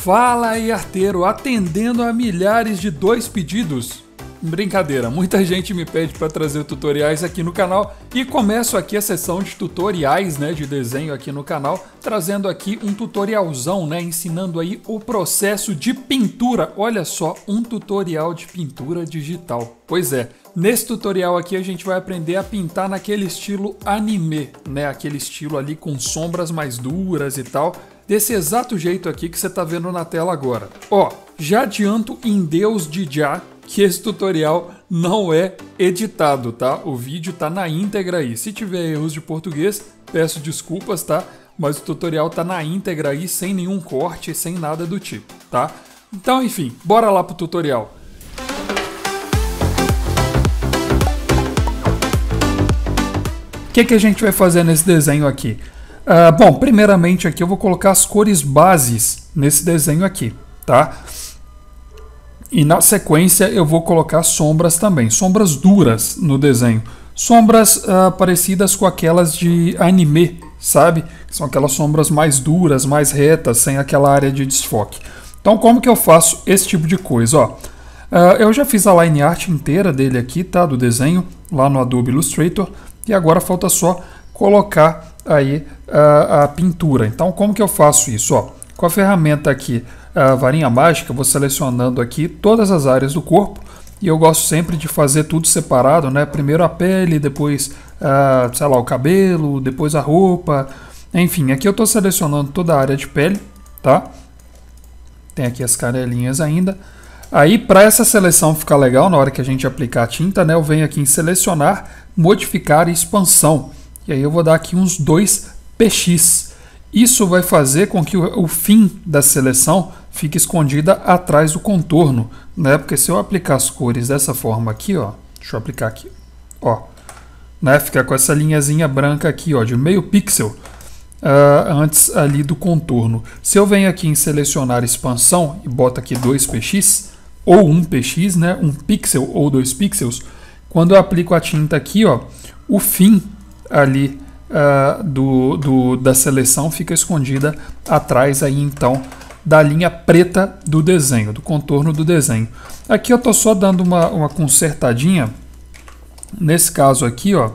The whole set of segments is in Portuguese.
Fala aí, arteiro, atendendo a milhares de pedidos. Brincadeira, muita gente me pede para trazer tutoriais aqui no canal e começo aqui a sessão de tutoriais, né, de desenho aqui no canal, trazendo aqui um tutorialzão, né, ensinando aí o processo de pintura. Olha só, um tutorial de pintura digital. Pois é, nesse tutorial aqui a gente vai aprender a pintar naquele estilo anime, né, aquele estilo ali com sombras mais duras e tal, desse exato jeito aqui que você tá vendo na tela agora. Ó, já adianto em Deus de já que esse tutorial não é editado, tá? O vídeo tá na íntegra aí. Se tiver erros de português, peço desculpas, tá? Mas o tutorial tá na íntegra aí, sem nenhum corte, sem nada do tipo, tá? Então, enfim, bora lá pro tutorial. O que a gente vai fazer nesse desenho aqui? Bom, primeiramente aqui eu vou colocar as cores bases nesse desenho aqui, tá? E na sequência eu vou colocar sombras também, sombras duras no desenho. Sombras parecidas com aquelas de anime, sabe? São aquelas sombras mais duras, mais retas, sem aquela área de desfoque. Então como que eu faço esse tipo de coisa? Ó, eu já fiz a line art inteira dele aqui, tá? Do desenho, lá no Adobe Illustrator. E agora falta só colocar aí a pintura. Então como que eu faço isso? Ó, com a ferramenta aqui, a varinha mágica, vou selecionando aqui todas as áreas do corpo e eu gosto sempre de fazer tudo separado, né? Primeiro a pele, depois sei lá, o cabelo, depois a roupa, enfim, aqui eu estou selecionando toda a área de pele, tá? Tem aqui as canelinhas ainda. Aí para essa seleção ficar legal, na hora que a gente aplicar a tinta, né? Eu venho aqui em selecionar, modificar e expansão. E aí eu vou dar aqui uns 2 px. Isso vai fazer com que o fim da seleção fique escondida atrás do contorno, né? Porque se eu aplicar as cores dessa forma aqui, ó, deixa eu aplicar aqui, ó, né? Fica com essa linhazinha branca aqui, ó, de meio pixel antes ali do contorno. Se eu venho aqui em selecionar expansão e boto aqui 2 px ou 1 px, né? 1 pixel ou 2 pixels, quando eu aplico a tinta aqui, ó, o fim ali da seleção fica escondida atrás aí então da linha preta do desenho, do contorno do desenho. Aqui eu tô só dando uma consertadinha nesse caso aqui, ó,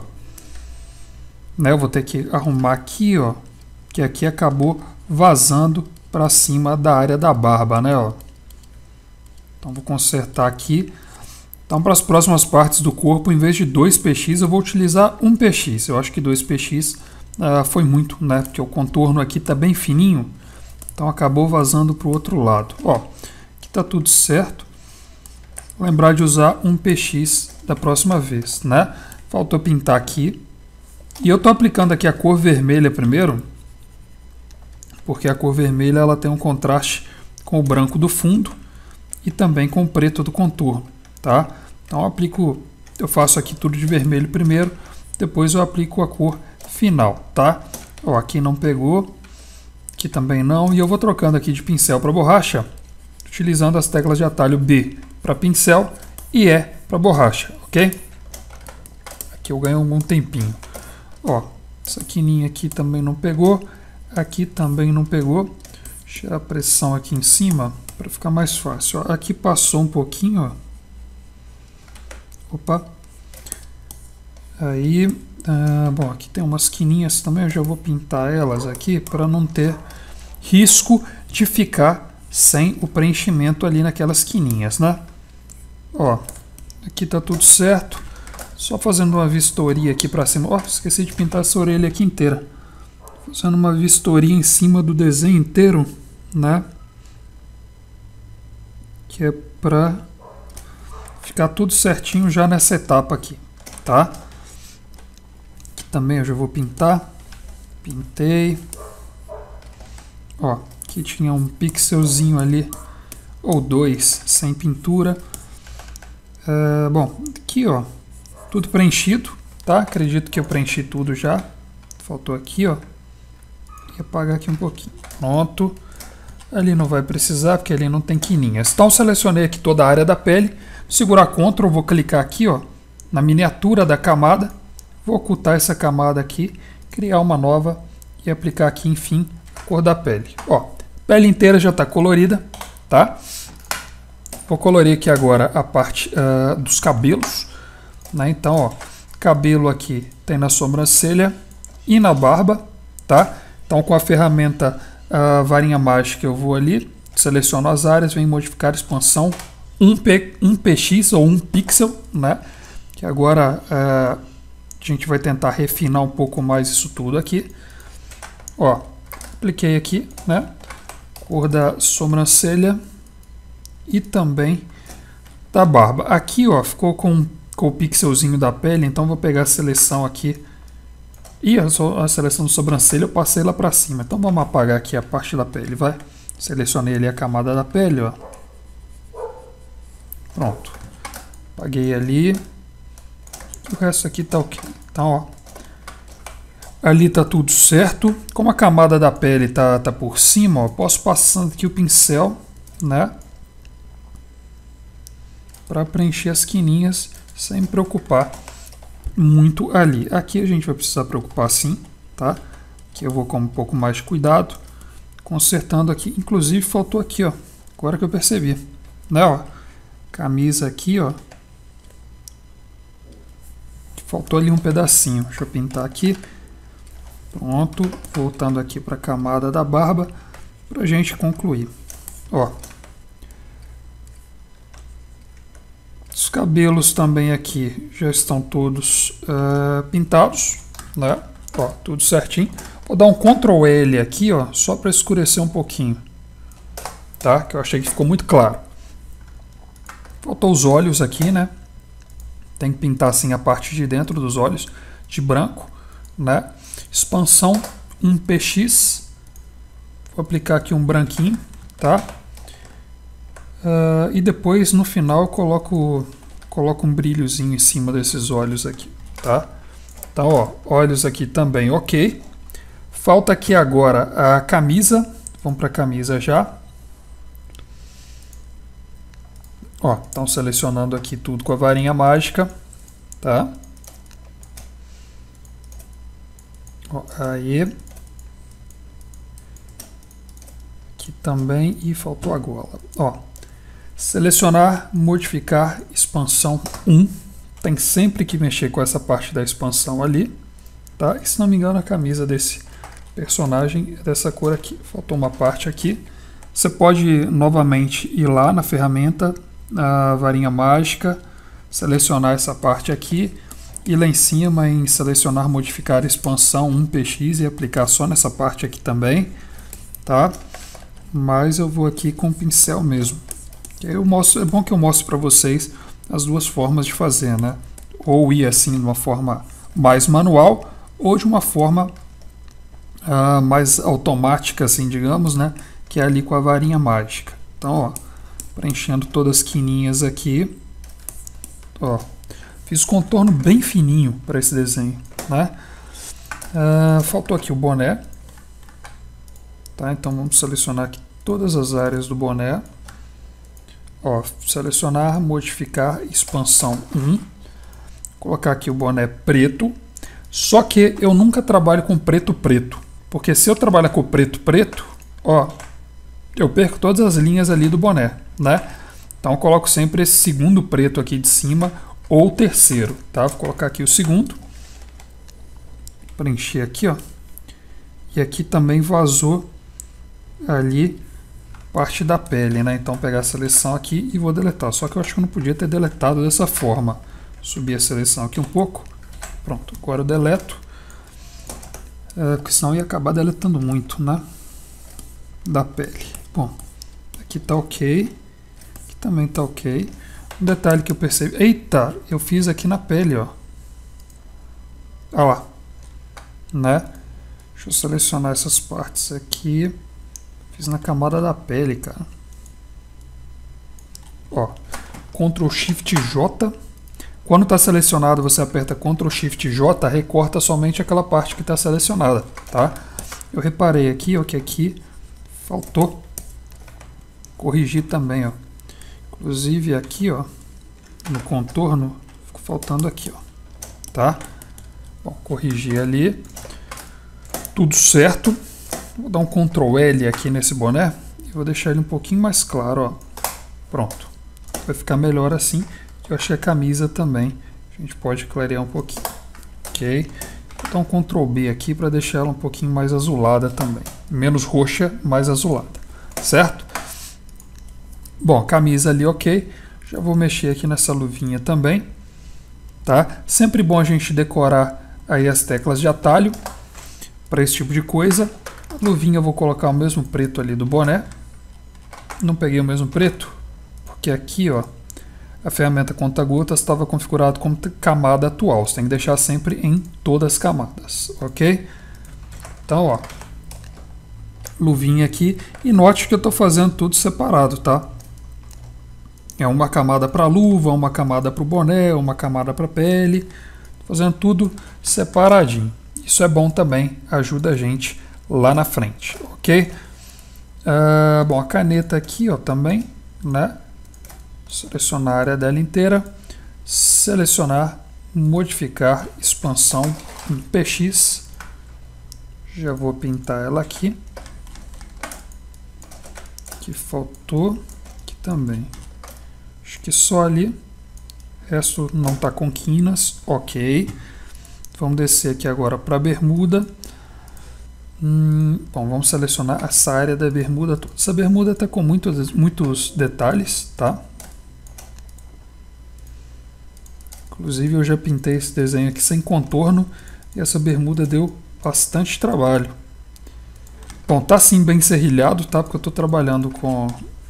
né? Eu vou ter que arrumar aqui, ó, que aqui acabou vazando para cima da área da barba, né, ó. Então vou consertar aqui. Então, para as próximas partes do corpo, em vez de 2 px, eu vou utilizar 1 px. Eu acho que 2 px foi muito, né? Porque o contorno aqui está bem fininho. Então, acabou vazando para o outro lado. Ó, aqui está tudo certo. Lembrar de usar 1 px da próxima vez, né? Faltou pintar aqui. E eu estou aplicando aqui a cor vermelha primeiro, porque a cor vermelha ela tem um contraste com o branco do fundo e também com o preto do contorno. Tá? Então eu faço aqui tudo de vermelho primeiro, depois eu aplico a cor final, tá? Ó, aqui não pegou, aqui também não, e eu vou trocando aqui de pincel para borracha, utilizando as teclas de atalho B para pincel e E para borracha, ok? Aqui eu ganho algum tempinho. Ó, essa quininha aqui também não pegou, aqui também não pegou. Tirar a pressão aqui em cima para ficar mais fácil. Ó, aqui passou um pouquinho, ó. Opa, aí, bom, aqui tem umas quininhas também, eu já vou pintar elas aqui para não ter risco de ficar sem o preenchimento ali naquelas quininhas, né? Ó, aqui tá tudo certo, só fazendo uma vistoria aqui para cima. Ó, esqueci de pintar essa orelha aqui inteira. Fazendo uma vistoria em cima do desenho inteiro, né? Que é para ficar tudo certinho já nessa etapa aqui, tá? Aqui também eu já vou pintar. Pintei. Ó, aqui tinha um pixelzinho ali, ou 2, sem pintura. Bom, aqui ó, tudo preenchido, tá? Acredito que eu preenchi tudo já. Faltou aqui, ó. E apagar aqui um pouquinho. Pronto. Ali não vai precisar, porque ali não tem quininhas. Então selecionei aqui toda a área da pele. Segurar Ctrl, vou clicar aqui, ó, na miniatura da camada, vou ocultar essa camada aqui, criar uma nova e aplicar aqui, enfim, a cor da pele. Ó, Pele inteira já está colorida, tá? Vou colorir aqui agora a parte dos cabelos, né? Então, ó, cabelo aqui tem na sobrancelha e na barba, tá? Então, com a ferramenta varinha mágica, eu vou ali, seleciono as áreas, venho modificar expansão 1px ou 1 pixel, né? Que agora a gente vai tentar refinar um pouco mais isso tudo aqui. Ó, apliquei aqui, né? Cor da sobrancelha e também da barba. Aqui, ó, ficou com o pixelzinho da pele, então vou pegar a seleção aqui. E a seleção de sobrancelha eu passei lá para cima. Então vamos apagar aqui a parte da pele, vai. Selecionei ali a camada da pele, ó. Pronto. Apaguei ali. O resto aqui tá ok. Então, ó. Ali tá tudo certo. Como a camada da pele tá por cima, ó, posso passando aqui o pincel, né? Para preencher as quininhas sem me preocupar muito ali. Aqui a gente vai precisar preocupar sim, tá? Aqui eu vou com um pouco mais de cuidado, consertando aqui. Inclusive faltou aqui, ó. Agora que eu percebi, né? Ó, camisa aqui, ó. Faltou ali um pedacinho. Deixa eu pintar aqui. Pronto. Voltando aqui para a camada da barba para a gente concluir. Ó. Os cabelos também aqui já estão todos pintados, né? Ó, tudo certinho. Vou dar um Ctrl L aqui, ó, só para escurecer um pouquinho, tá? Que eu achei que ficou muito claro. Faltou os olhos aqui, né? Tem que pintar assim a parte de dentro dos olhos de branco, né? Expansão 1px. Vou aplicar aqui um branquinho, tá? E depois no final eu coloco um brilhozinho em cima desses olhos aqui, tá? Então, ó, olhos aqui também, ok. Falta aqui agora a camisa. Vamos para a camisa já. Ó, então selecionando aqui tudo com a varinha mágica, tá? Ó, aí. Aqui também e faltou a gola. Ó. Selecionar, modificar, expansão 1. Tem sempre que mexer com essa parte da expansão ali, tá? E se não me engano a camisa desse personagem é dessa cor aqui. Faltou uma parte aqui. Você pode novamente ir lá na ferramenta, a varinha mágica, selecionar essa parte aqui e lá em cima em selecionar, modificar, expansão 1px e aplicar só nessa parte aqui também, tá? Mas eu vou aqui com o pincel mesmo. Eu mostro, é bom que eu mostre para vocês as duas formas de fazer, né? Ou ir assim de uma forma mais manual ou de uma forma mais automática, assim, digamos, né? Que é ali com a varinha mágica. Então, ó, preenchendo todas as quininhas aqui. Ó, fiz contorno bem fininho para esse desenho, né? Faltou aqui o boné, tá? Então vamos selecionar aqui todas as áreas do boné. Ó, selecionar, modificar, expansão 1. Colocar aqui o boné preto. Só que eu nunca trabalho com preto, porque se eu trabalhar com preto, ó, eu perco todas as linhas ali do boné, né? Então eu coloco sempre esse segundo preto aqui de cima ou o terceiro, tá? Vou colocar aqui o segundo. Preencher aqui, ó. E aqui também vazou ali parte da pele, né? Então pegar a seleção aqui e vou deletar. Só que eu acho que eu não podia ter deletado dessa forma. Subir a seleção aqui um pouco. Pronto, agora eu deleto. Porque senão ia acabar deletando muito, né? Da pele. Bom, aqui tá ok. Aqui também tá ok. Um detalhe que eu percebi. Eita, eu fiz aqui na pele, ó. Olha lá. Né? Deixa eu selecionar essas partes aqui. Fiz na camada da pele, cara. Ó, Ctrl Shift J. Quando está selecionado, você aperta Ctrl Shift J, recorta somente aquela parte que está selecionada, tá? Eu reparei aqui, ó, que aqui faltou corrigir também, ó. Inclusive aqui, ó, no contorno, ficou faltando aqui, ó, tá? Bom, corrigir ali. Tudo certo. Vou dar um Ctrl L aqui nesse boné e vou deixar ele um pouquinho mais claro, ó. Pronto. Vai ficar melhor assim. Eu achei a camisa também. A gente pode clarear um pouquinho. Ok. Vou dar um Ctrl B aqui para deixar ela um pouquinho mais azulada também. Menos roxa, mais azulada. Certo? Bom, a camisa ali, ok. Já vou mexer aqui nessa luvinha também. Tá? Sempre bom a gente decorar aí as teclas de atalho para esse tipo de coisa. A luvinha eu vou colocar o mesmo preto ali do boné. Não peguei o mesmo preto, porque aqui, ó, a ferramenta conta-gotas estava configurado como camada atual. Você tem que deixar sempre em todas as camadas, ok? Então, ó, luvinha aqui. E note que eu estou fazendo tudo separado, tá? É uma camada para luva, uma camada para o boné, uma camada para pele. Tô fazendo tudo separadinho. Isso é bom também, ajuda a gente lá na frente, ok? Bom, a caneta aqui, ó, também, né? Selecionar a área dela inteira, selecionar, modificar, expansão em PX. Já vou pintar ela aqui. Que faltou aqui também. Acho que só ali. O resto não está com quinas, ok. Vamos descer aqui agora para a bermuda. Bom, vamos selecionar essa área da bermuda toda. Essa bermuda está com muitos detalhes, tá? Inclusive eu já pintei esse desenho aqui sem contorno e essa bermuda deu bastante trabalho. Bom, tá sim bem serrilhado, tá? Porque eu estou trabalhando com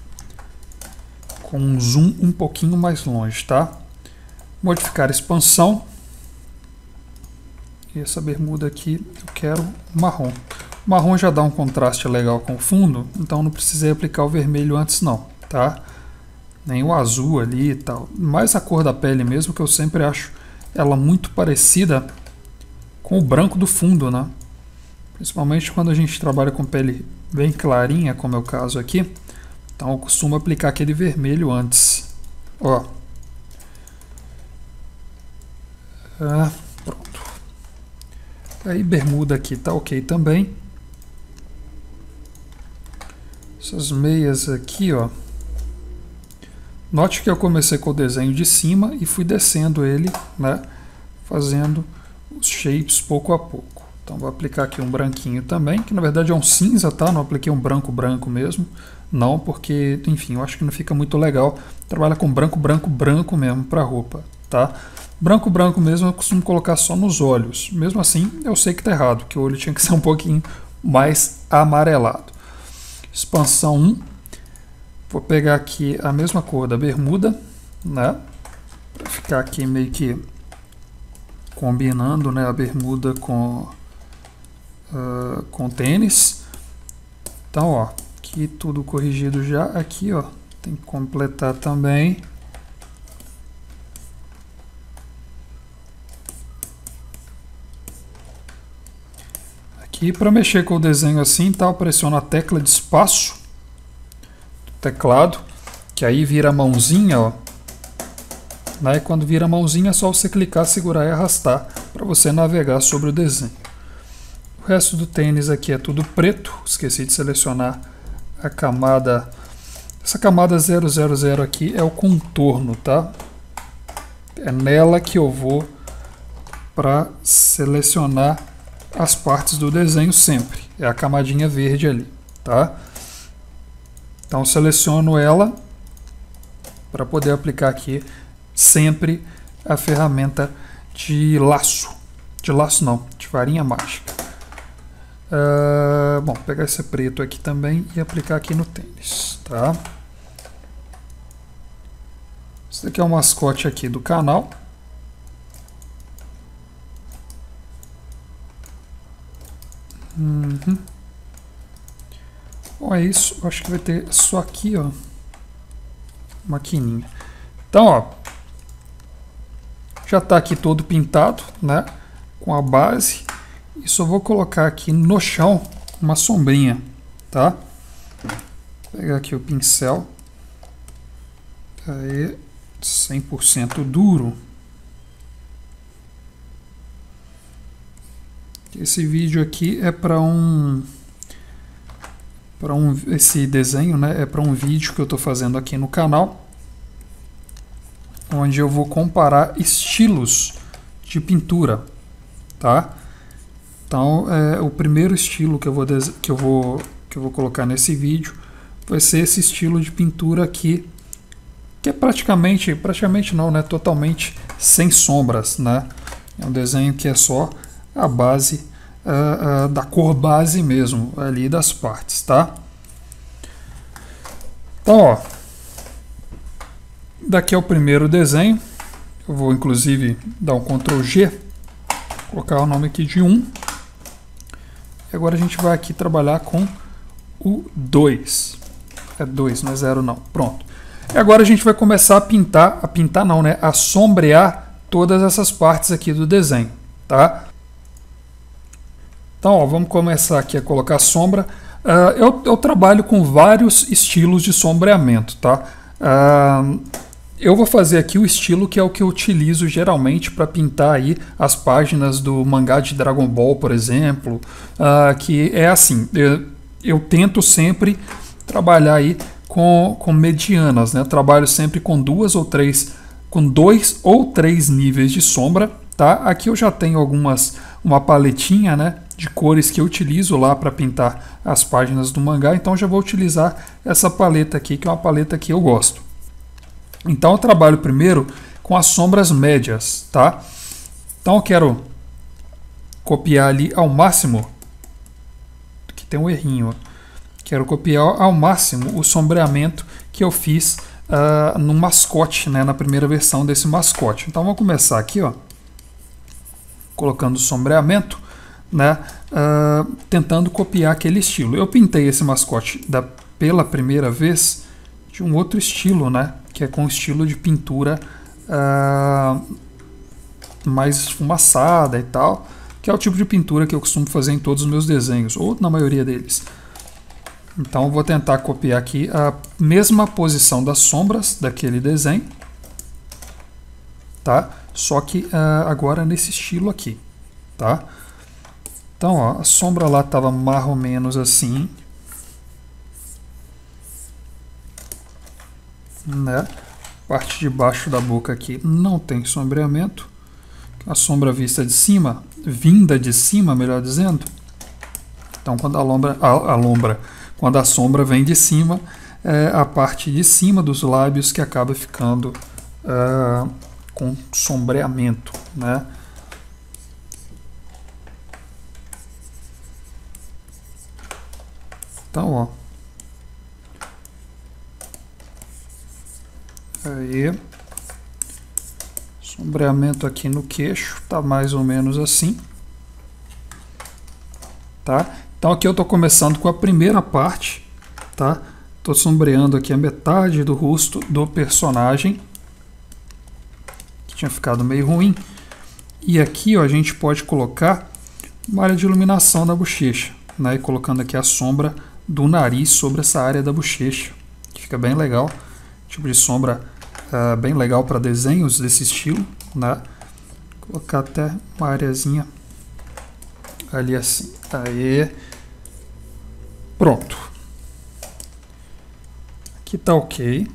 um zoom um pouquinho mais longe, tá? Modificar a expansão. E essa bermuda aqui eu quero marrom. O marrom já dá um contraste legal com o fundo, então não precisei aplicar o vermelho antes não, tá? Nem o azul ali e tal. Mais a cor da pele mesmo, que eu sempre acho ela muito parecida com o branco do fundo, né? Principalmente quando a gente trabalha com pele bem clarinha, como é o caso aqui. Então eu costumo aplicar aquele vermelho antes. Ó. Pronto. Aí bermuda aqui tá ok também. Essas meias aqui, ó. Note que eu comecei com o desenho de cima e fui descendo ele, né? Fazendo os shapes pouco a pouco. Então vou aplicar aqui um branquinho também, que na verdade é um cinza, tá? Não apliquei um branco mesmo. Não, porque, enfim, eu acho que não fica muito legal. Trabalha com branco mesmo para roupa, tá? Branco mesmo eu costumo colocar só nos olhos. Mesmo assim, eu sei que tá errado, que o olho tinha que ser um pouquinho mais amarelado. Expansão 1. Vou pegar aqui a mesma cor da bermuda, né? Para ficar aqui meio que combinando, né, a bermuda com o tênis. Então, ó, aqui tudo corrigido já. Aqui, ó, tem que completar também. Aqui para mexer com o desenho assim, tá? Eu pressiono a tecla de espaço do teclado, que aí vira a mãozinha, ó. Né? E quando vira a mãozinha é só você clicar, segurar e arrastar para você navegar sobre o desenho. O resto do tênis aqui é tudo preto. Esqueci de selecionar a camada. Essa camada 000 aqui é o contorno, tá? É nela que eu vou para selecionar as partes do desenho sempre. É a camadinha verde ali, tá? Então seleciono ela para poder aplicar aqui sempre a ferramenta de laço. De laço não, de varinha mágica. Bom, pegar esse preto aqui também e aplicar aqui no tênis, tá? Esse daqui é o mascote aqui do canal. Bom, é isso. Eu acho que vai ter só aqui, ó, maquininha. Então, ó, já está aqui todo pintado, né? Com a base. E só vou colocar aqui no chão uma sombrinha, tá? Vou pegar aqui o pincel. Aí, 100% duro. Esse vídeo aqui é para um esse desenho, né, é para um vídeo que eu estou fazendo aqui no canal, onde eu vou comparar estilos de pintura, tá? Então, o primeiro estilo que eu vou colocar nesse vídeo vai ser esse estilo de pintura aqui, que é praticamente não, né, totalmente sem sombras, né? É um desenho que é só a base da cor base mesmo, ali das partes, tá? Então, ó, daqui é o primeiro desenho. Eu vou inclusive dar um Ctrl G, colocar o nome aqui de 1. E agora a gente vai aqui trabalhar com o 2. É 2, não é 0 não. Pronto. E agora a gente vai começar a sombrear todas essas partes aqui do desenho, tá? Então, ó, vamos começar aqui a colocar sombra. Eu trabalho com vários estilos de sombreamento, tá? Eu vou fazer aqui o estilo que é o que eu utilizo geralmente para pintar aí as páginas do mangá de Dragon Ball, por exemplo, que é assim, eu tento sempre trabalhar aí com medianas, né? Eu trabalho sempre com dois ou três níveis de sombra, tá? Aqui eu já tenho uma paletinha, né, de cores que eu utilizo lá para pintar as páginas do mangá, então já vou utilizar essa paleta aqui, que é uma paleta que eu gosto. Então eu trabalho primeiro com as sombras médias, tá? Então eu quero copiar ali ao máximo, aqui tem um errinho, ó. Quero copiar ao máximo o sombreamento que eu fiz no mascote, né, na primeira versão desse mascote. Então vamos começar aqui, ó, colocando sombreamento, né, tentando copiar aquele estilo. Eu pintei esse mascote pela primeira vez de um outro estilo, né, que é com estilo de pintura mais esfumaçada e tal, que é o tipo de pintura que eu costumo fazer em todos os meus desenhos, ou na maioria deles. Então eu vou tentar copiar aqui a mesma posição das sombras daquele desenho, tá? Só que agora nesse estilo aqui, tá? Então, ó, a sombra lá estava mais ou menos assim, né? Parte de baixo da boca aqui não tem sombreamento. A sombra vinda de cima, melhor dizendo. Então, quando quando a sombra vem de cima, é a parte de cima dos lábios que acaba ficando com sombreamento, né? Então, ó. Aí. Sombreamento aqui no queixo, tá mais ou menos assim. Tá? Então aqui eu estou começando com a primeira parte, tá? Estou sombreando aqui a metade do rosto do personagem, que tinha ficado meio ruim. E aqui, ó, a gente pode colocar uma área de iluminação da bochecha, né? E colocando aqui a sombra do nariz sobre essa área da bochecha, que fica bem legal. Tipo de sombra bem legal para desenhos desse estilo, né? Vou colocar até uma areazinha ali assim. Aí. Pronto. Aqui tá ok.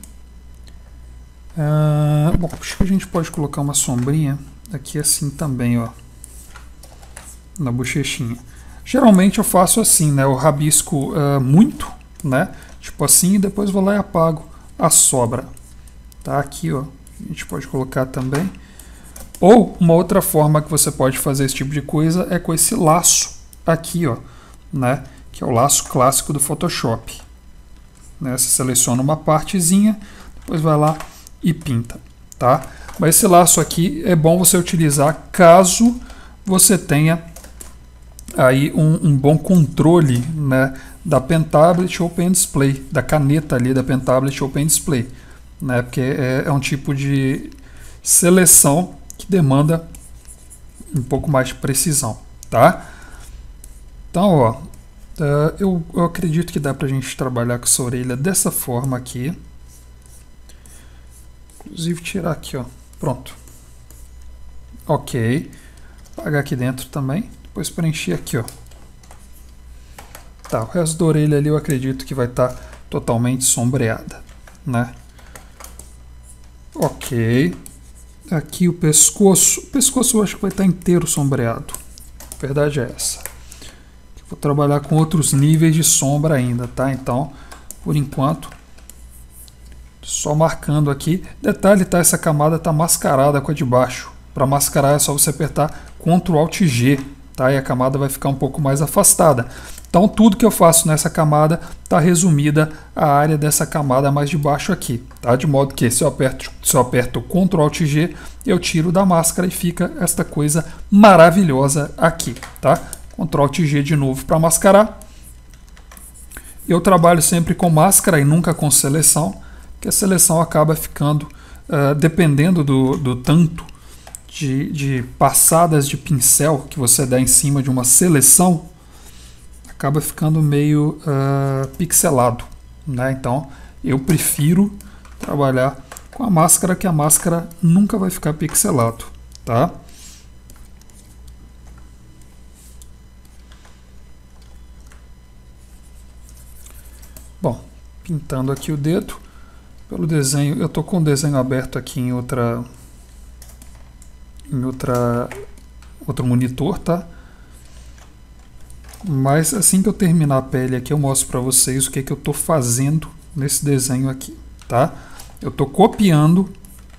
Bom, acho que a gente pode colocar uma sombrinha aqui assim também, ó, na bochechinha. Geralmente eu faço assim, né? Eu rabisco muito, né? Tipo assim, e depois vou lá e apago a sobra. Tá aqui, ó. A gente pode colocar também. Ou uma outra forma que você pode fazer esse tipo de coisa é com esse laço aqui, ó, né? Que é o laço clássico do Photoshop. Né? Você seleciona uma partezinha, depois vai lá e pinta, tá? Mas esse laço aqui é bom você utilizar caso você tenha aí um bom controle, né, da Pen Tablet ou Pen Display, da caneta ali da Pen Tablet ou Pen Display, né? Porque é um tipo de seleção que demanda um pouco mais de precisão, tá? Então, ó, eu acredito que dá pra gente trabalhar com essa orelha dessa forma aqui. Inclusive tirar aqui, ó. Pronto. Ok. Apagar aqui dentro também. Depois preencher aqui, ó. Tá, o resto da orelha ali eu acredito que vai estar totalmente sombreada, né? Ok. Aqui o pescoço eu acho que vai estar inteiro sombreado. A verdade é essa. Vou trabalhar com outros níveis de sombra ainda, tá? Então, por enquanto, só marcando aqui. Detalhe, tá? Essa camada tá mascarada com a de baixo. Para mascarar é só você apertar Ctrl Alt G, tá? E a camada vai ficar um pouco mais afastada. Então, tudo que eu faço nessa camada está resumida a área dessa camada mais de baixo aqui, tá? De modo que se eu aperto Ctrl Alt G, eu tiro da máscara e fica esta coisa maravilhosa aqui, tá? Ctrl Alt G de novo para mascarar. Eu trabalho sempre com máscara e nunca com seleção, que a seleção acaba ficando, dependendo do tanto de passadas de pincel que você dá em cima de uma seleção, acaba ficando meio pixelado, né? Então eu prefiro trabalhar com a máscara, que a máscara nunca vai ficar pixelado, tá? Bom, pintando aqui o dedo, pelo desenho, eu estou com o desenho aberto aqui em outro monitor, tá? Mas assim que eu terminar a pele aqui, eu mostro para vocês o que eu estou fazendo nesse desenho aqui, tá? Eu estou copiando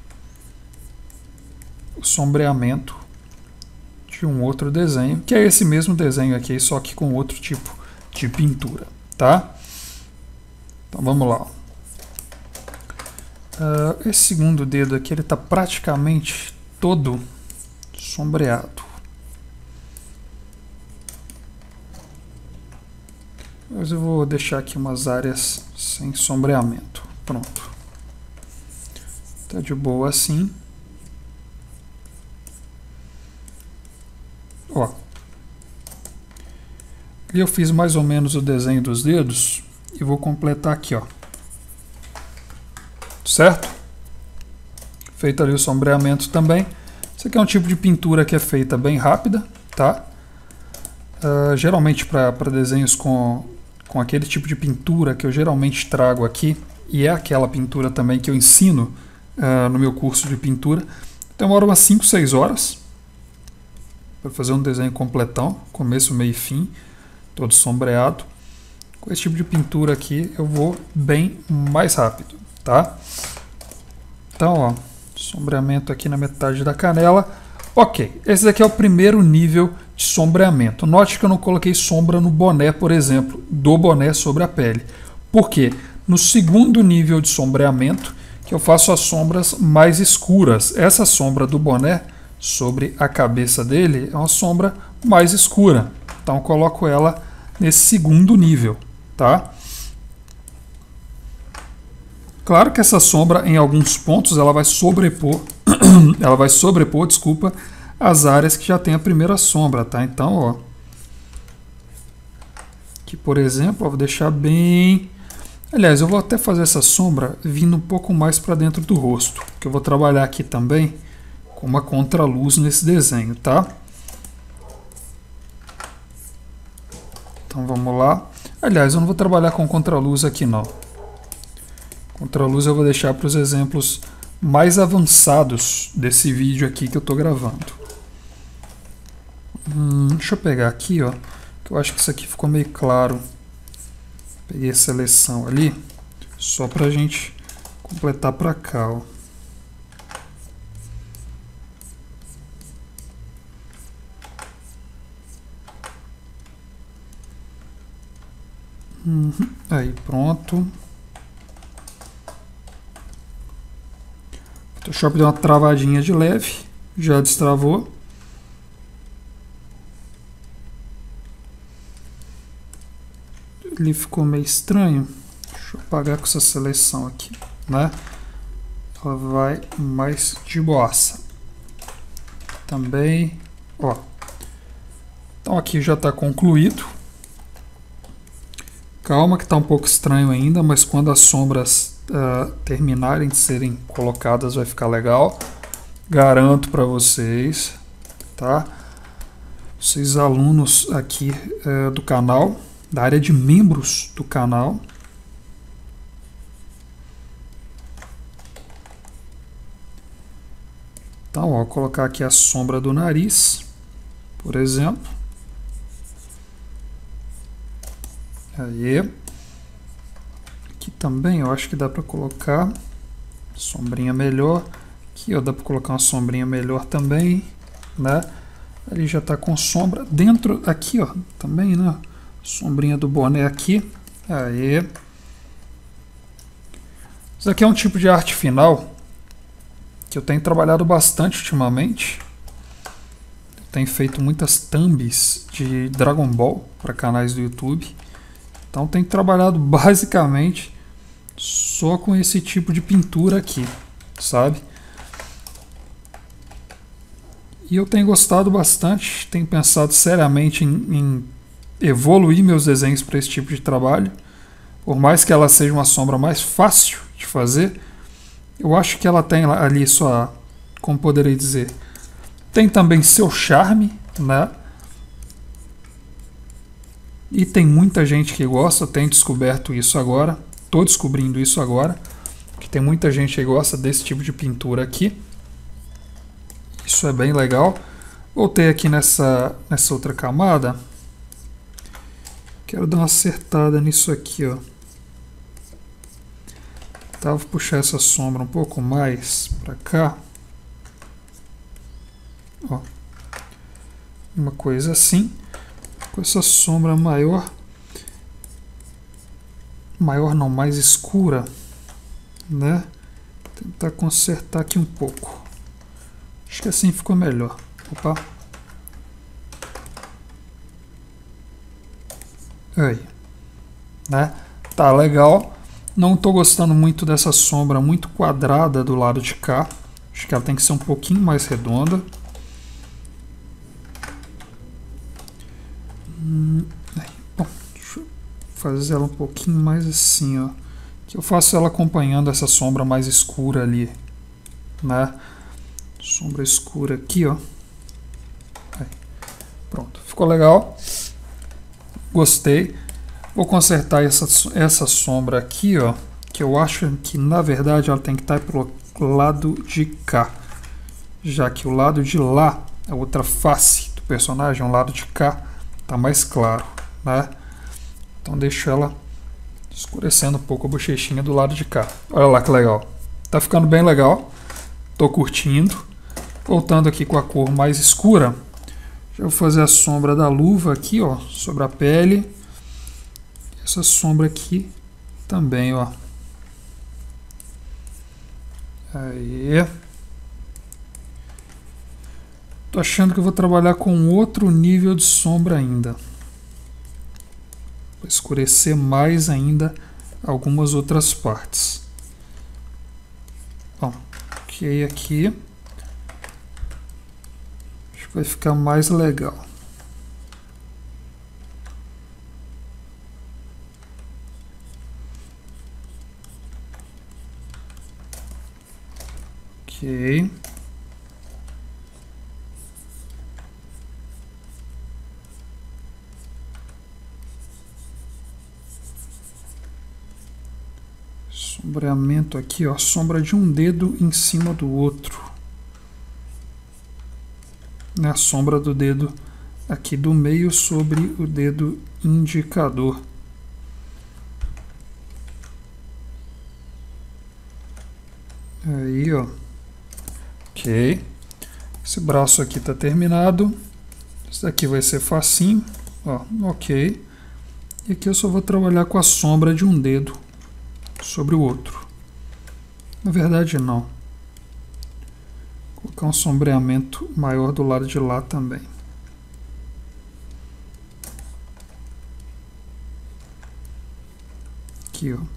o sombreamento de um outro desenho, que é esse mesmo desenho aqui, só que com outro tipo de pintura, tá? Então vamos lá. Esse segundo dedo aqui, ele está praticamente todo sombreado. Mas eu vou deixar aqui umas áreas sem sombreamento. Pronto. Tá de boa assim. Ó. E eu fiz mais ou menos o desenho dos dedos e vou completar aqui, ó. Certo? Feito ali o sombreamento também. Isso aqui é um tipo de pintura que é feita bem rápida, tá? Geralmente para desenhos com aquele tipo de pintura que eu geralmente trago aqui, e é aquela pintura também que eu ensino no meu curso de pintura, demora umas 5, 6 horas para fazer um desenho completão, começo, meio e fim, todo sombreado. Com esse tipo de pintura aqui eu vou bem mais rápido, tá? Então, ó, sombreamento aqui na metade da canela. Ok, esse aqui é o primeiro nível de sombreamento. Note que eu não coloquei sombra no boné, por exemplo, do boné sobre a pele. Por quê? No segundo nível de sombreamento, que eu faço as sombras mais escuras. Essa sombra do boné sobre a cabeça dele é uma sombra mais escura. Então eu coloco ela nesse segundo nível, tá? Claro que essa sombra, em alguns pontos, ela vai sobrepor, desculpa, as áreas que já tem a primeira sombra, tá? Então, ó, aqui, por exemplo, ó, vou deixar bem... Aliás, eu vou até fazer essa sombra vindo um pouco mais para dentro do rosto, que eu vou trabalhar aqui também com uma contraluz nesse desenho, tá? Então, vamos lá. Aliás, eu não vou trabalhar com contraluz aqui, não. Contraluz eu vou deixar para os exemplos mais avançados desse vídeo aqui que eu estou gravando. Deixa eu pegar aqui, ó, que eu acho que isso aqui ficou meio claro. Peguei a seleção ali, só para a gente completar para cá, ó. Aí, pronto. O Photoshop deu uma travadinha de leve, já destravou. Ele ficou meio estranho. Deixa eu apagar com essa seleção aqui, né? Ela vai mais de boaça. Também, ó. Então aqui já está concluído. Calma que está um pouco estranho ainda, mas quando as sombras terminarem de serem colocadas vai ficar legal. Garanto para vocês, tá? Vocês alunos aqui do canal, da área de membros do canal. Então, ó, vou colocar aqui a sombra do nariz, por exemplo. Aí. Aqui também eu acho que dá para colocar sombrinha melhor. Aqui, ó, dá para colocar uma sombrinha melhor também, né? Ali já está com sombra. Dentro, aqui, ó, também, né? Sombrinha do boné aqui. Aí. Isso aqui é um tipo de arte final que eu tenho trabalhado bastante ultimamente. Eu tenho feito muitas thumbs de Dragon Ball para canais do YouTube. Então tenho trabalhado basicamente só com esse tipo de pintura aqui, sabe? E eu tenho gostado bastante, tenho pensado seriamente em evoluir meus desenhos para esse tipo de trabalho. Por mais que ela seja uma sombra mais fácil de fazer, eu acho que ela tem ali sua, como poderei dizer, tem também seu charme, né? E tem muita gente que gosta, eu tenho descoberto isso agora, estou descobrindo isso agora, que tem muita gente que gosta desse tipo de pintura aqui. Isso é bem legal. Voltei aqui nessa outra camada. Quero dar uma acertada nisso aqui, ó. Tá, vou puxar essa sombra um pouco mais para cá. Ó. Uma coisa assim. Com essa sombra maior. Maior não, mais escura. Né? Tentar consertar aqui um pouco. Acho que assim ficou melhor. Opa. Aí. Né? Tá legal. Não estou gostando muito dessa sombra muito quadrada do lado de cá. Acho que ela tem que ser um pouquinho mais redonda. Bom, deixa eu fazer ela um pouquinho mais assim, ó. Que eu faço ela acompanhando essa sombra mais escura ali, né? Sombra escura aqui, ó. Aí. Pronto, ficou legal. Gostei. Vou consertar essa sombra aqui, ó, que eu acho que na verdade ela tem que estar pro lado de cá, já que o lado de lá, a outra face do personagem, o lado de cá, tá mais claro, né? Então deixo ela escurecendo um pouco a bochechinha do lado de cá. Olha lá que legal. Tá ficando bem legal. Tô curtindo. Voltando aqui com a cor mais escura, já vou fazer a sombra da luva aqui, ó, sobre a pele. Essa sombra aqui também, ó. Aí. Tô achando que eu vou trabalhar com outro nível de sombra ainda. Vou escurecer mais ainda algumas outras partes. Bom, ok aqui. Acho que vai ficar mais legal. Ok. Sombreamento aqui, ó, sombra de um dedo em cima do outro. A sombra do dedo aqui do meio sobre o dedo indicador. Aí, ó. Ok. Esse braço aqui está terminado. Esse daqui vai ser facinho. Ó, ok. E aqui eu só vou trabalhar com a sombra de um dedo sobre o outro. Na verdade, não. Vou colocar um sombreamento maior do lado de lá também. Aqui, ó.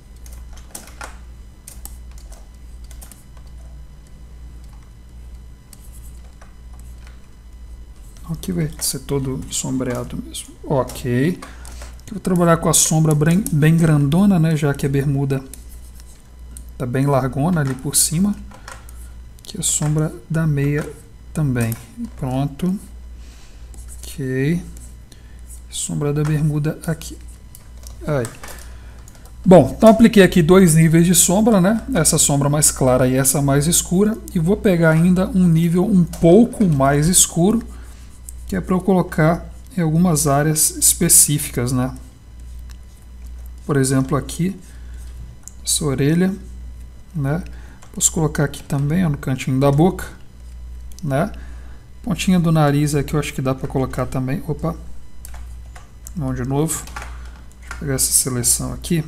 Aqui vai ser todo sombreado mesmo. Ok. Aqui vou trabalhar com a sombra bem grandona, né? Já que a bermuda tá bem largona ali por cima. Aqui a sombra da meia também. Pronto. Ok. Sombra da bermuda aqui. Aí. Bom, então apliquei aqui 2 níveis de sombra, né? Essa sombra mais clara e essa mais escura. E vou pegar ainda um nível um pouco mais escuro, que é para eu colocar em algumas áreas específicas, né? Por exemplo, aqui, essa orelha, né? Posso colocar aqui também, ó, no cantinho da boca, né? Pontinha do nariz aqui eu acho que dá para colocar também. Opa, vamos de novo. Deixa eu pegar essa seleção aqui.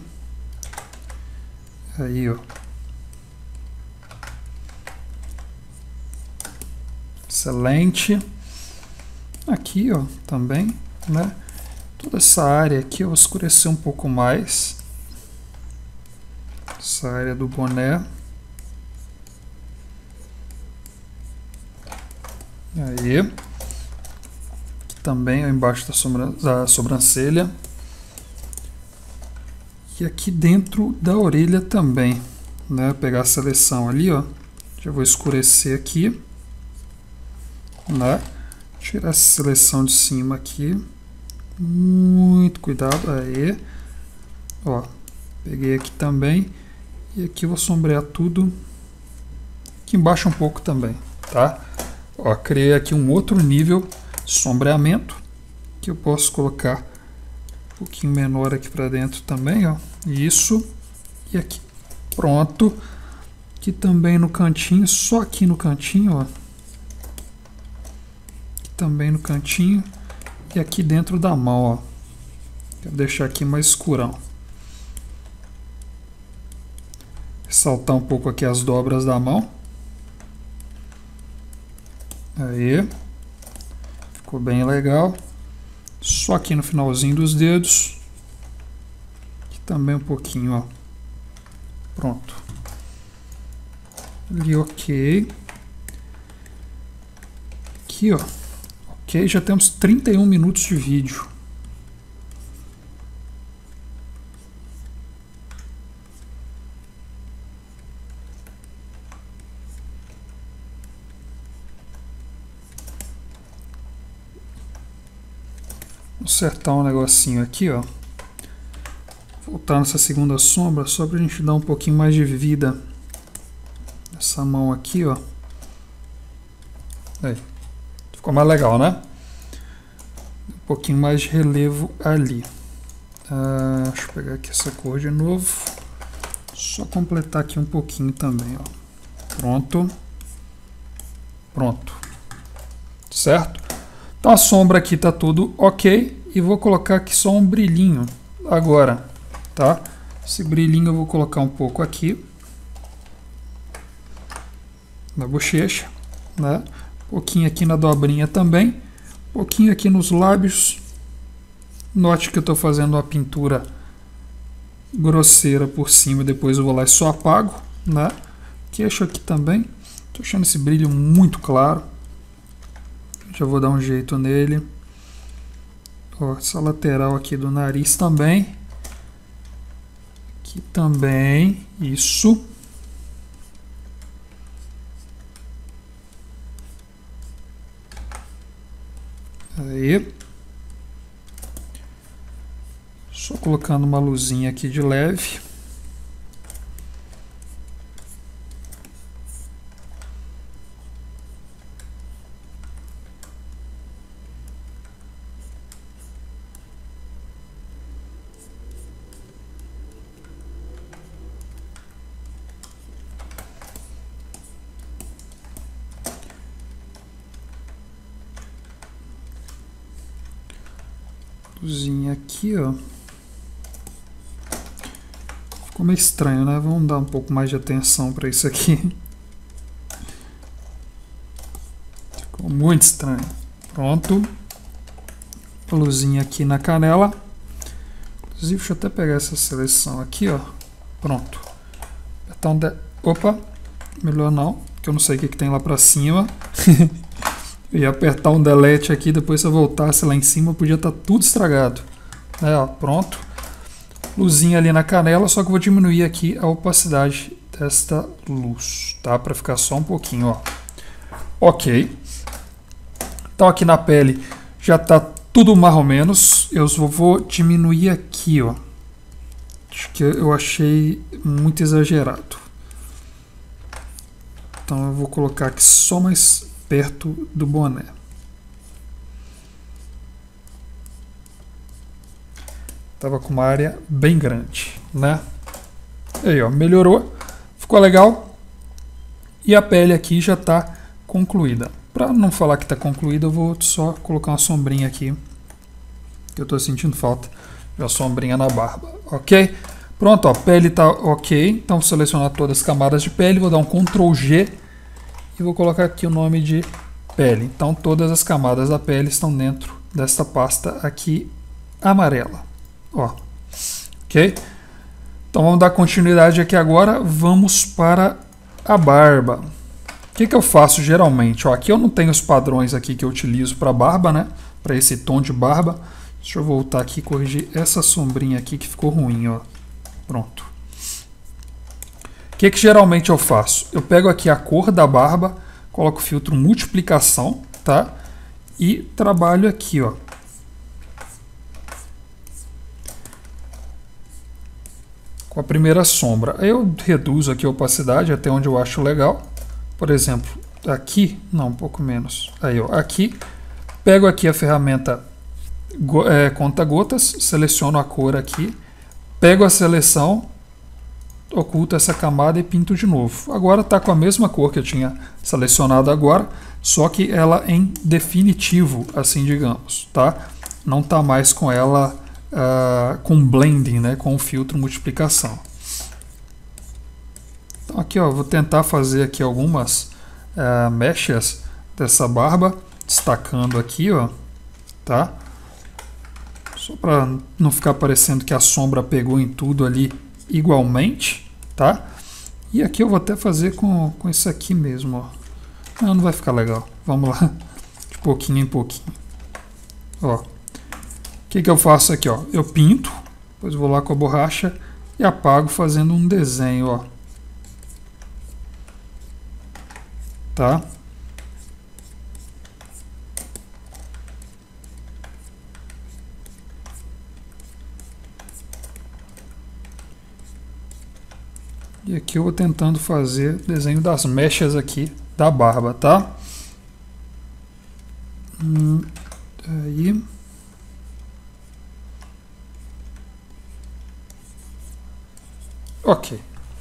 Aí, ó. Excelente. Aqui, ó, também, né? Toda essa área aqui eu vou escurecer um pouco mais. Essa área do boné. Aí. Aqui também, ó, embaixo da sobrancelha. E aqui dentro da orelha também, né? Pegar a seleção ali, ó. Já vou escurecer aqui, né? Tirar essa seleção de cima aqui. Muito cuidado, aí. Ó, peguei aqui também. E aqui vou sombrear tudo. Aqui embaixo um pouco também, tá? Ó, criei aqui um outro nível de sombreamento que eu posso colocar um pouquinho menor aqui para dentro também, ó. Isso. E aqui. Pronto. Aqui também no cantinho, só aqui no cantinho, ó. Aqui também no cantinho. E aqui dentro da mão, ó. Quero deixar aqui mais escurão. Ressaltar um pouco aqui as dobras da mão. Aí. Ficou bem legal. Só aqui no finalzinho dos dedos. Aqui também um pouquinho, ó. Pronto. Ali, ok. Aqui, ó. Ok, já temos 31 minutos de vídeo. Consertar um negocinho aqui, ó. Voltar nessa segunda sombra, só pra gente dar um pouquinho mais de vida. Essa mão aqui, ó. Aí. Ficou mais legal, né? Um pouquinho mais de relevo ali. Deixa eu pegar aqui essa cor de novo. Só completar aqui um pouquinho também, ó. Pronto. Pronto. Certo? Então a sombra aqui tá tudo ok. E vou colocar aqui só um brilhinho agora, tá? Esse brilhinho eu vou colocar um pouco aqui na bochecha, né? Um pouquinho aqui na dobrinha também. Um pouquinho aqui nos lábios. Note que eu estou fazendo uma pintura grosseira por cima. Depois eu vou lá e só apago, né? Queixo aqui também. Estou achando esse brilho muito claro. Já vou dar um jeito nele. Ó, essa lateral aqui do nariz também. Aqui também. Isso. Aí. Só colocando uma luzinha aqui de leve. Luzinha aqui, ó. Ficou meio estranho, né? Vamos dar um pouco mais de atenção para isso aqui. Ficou muito estranho. Pronto. A luzinha aqui na canela. Inclusive, deixa eu até pegar essa seleção aqui, ó. Pronto. Apertar Opa, melhor não, porque eu não sei o que tem lá para cima. Eu ia apertar um delete aqui, depois se eu voltasse lá em cima, podia estar tudo estragado. Ó, pronto. Luzinha ali na canela, só que eu vou diminuir aqui a opacidade desta luz, tá? Para ficar só um pouquinho, ó. Ok. Então aqui na pele já tá tudo mais ou menos. eu vou diminuir aqui, ó. Acho que eu achei muito exagerado. Então eu vou colocar aqui só mais perto do boné. Tava com uma área bem grande, né? Aí, ó, melhorou. Ficou legal. E a pele aqui já está concluída. Para não falar que está concluída, eu vou só colocar uma sombrinha aqui. Que eu estou sentindo falta de uma sombrinha na barba. Ok? Pronto, ó, a pele está ok. Então vou selecionar todas as camadas de pele. Vou dar um Ctrl G. E vou colocar aqui o nome de pele. Então todas as camadas da pele estão dentro desta pasta aqui amarela. Ó, ok? Então vamos dar continuidade aqui agora. Vamos para a barba. O que eu faço geralmente? Ó, aqui eu não tenho os padrões aqui que eu utilizo para barba, né? Para esse tom de barba. Deixa eu voltar aqui e corrigir essa sombrinha aqui que ficou ruim, ó. Pronto. O que geralmente eu faço? Eu pego aqui a cor da barba, coloco o filtro multiplicação, tá? E trabalho aqui, ó. Com a primeira sombra. Aí eu reduzo aqui a opacidade até onde eu acho legal. Por exemplo, aqui, não, um pouco menos. Aí, ó, aqui, pego aqui a ferramenta conta-gotas, seleciono a cor aqui, pego a seleção, oculto essa camada e pinto de novo. Agora está com a mesma cor que eu tinha selecionado agora, só que ela em definitivo, assim digamos, tá? Não está mais com ela com blending, né, com o filtro multiplicação. Então aqui, ó, vou tentar fazer aqui algumas mechas dessa barba, destacando aqui, ó, tá? Só para não ficar parecendo que a sombra pegou em tudo ali igualmente, tá? E aqui eu vou até fazer com isso aqui mesmo, ó. Não vai ficar legal. Vamos lá, de pouquinho em pouquinho. Ó. O que eu faço aqui, ó? Eu pinto, depois vou lá com a borracha e apago fazendo um desenho, ó. Tá? E aqui eu vou tentando fazer desenho das mechas aqui da barba, tá? Aí. Ok.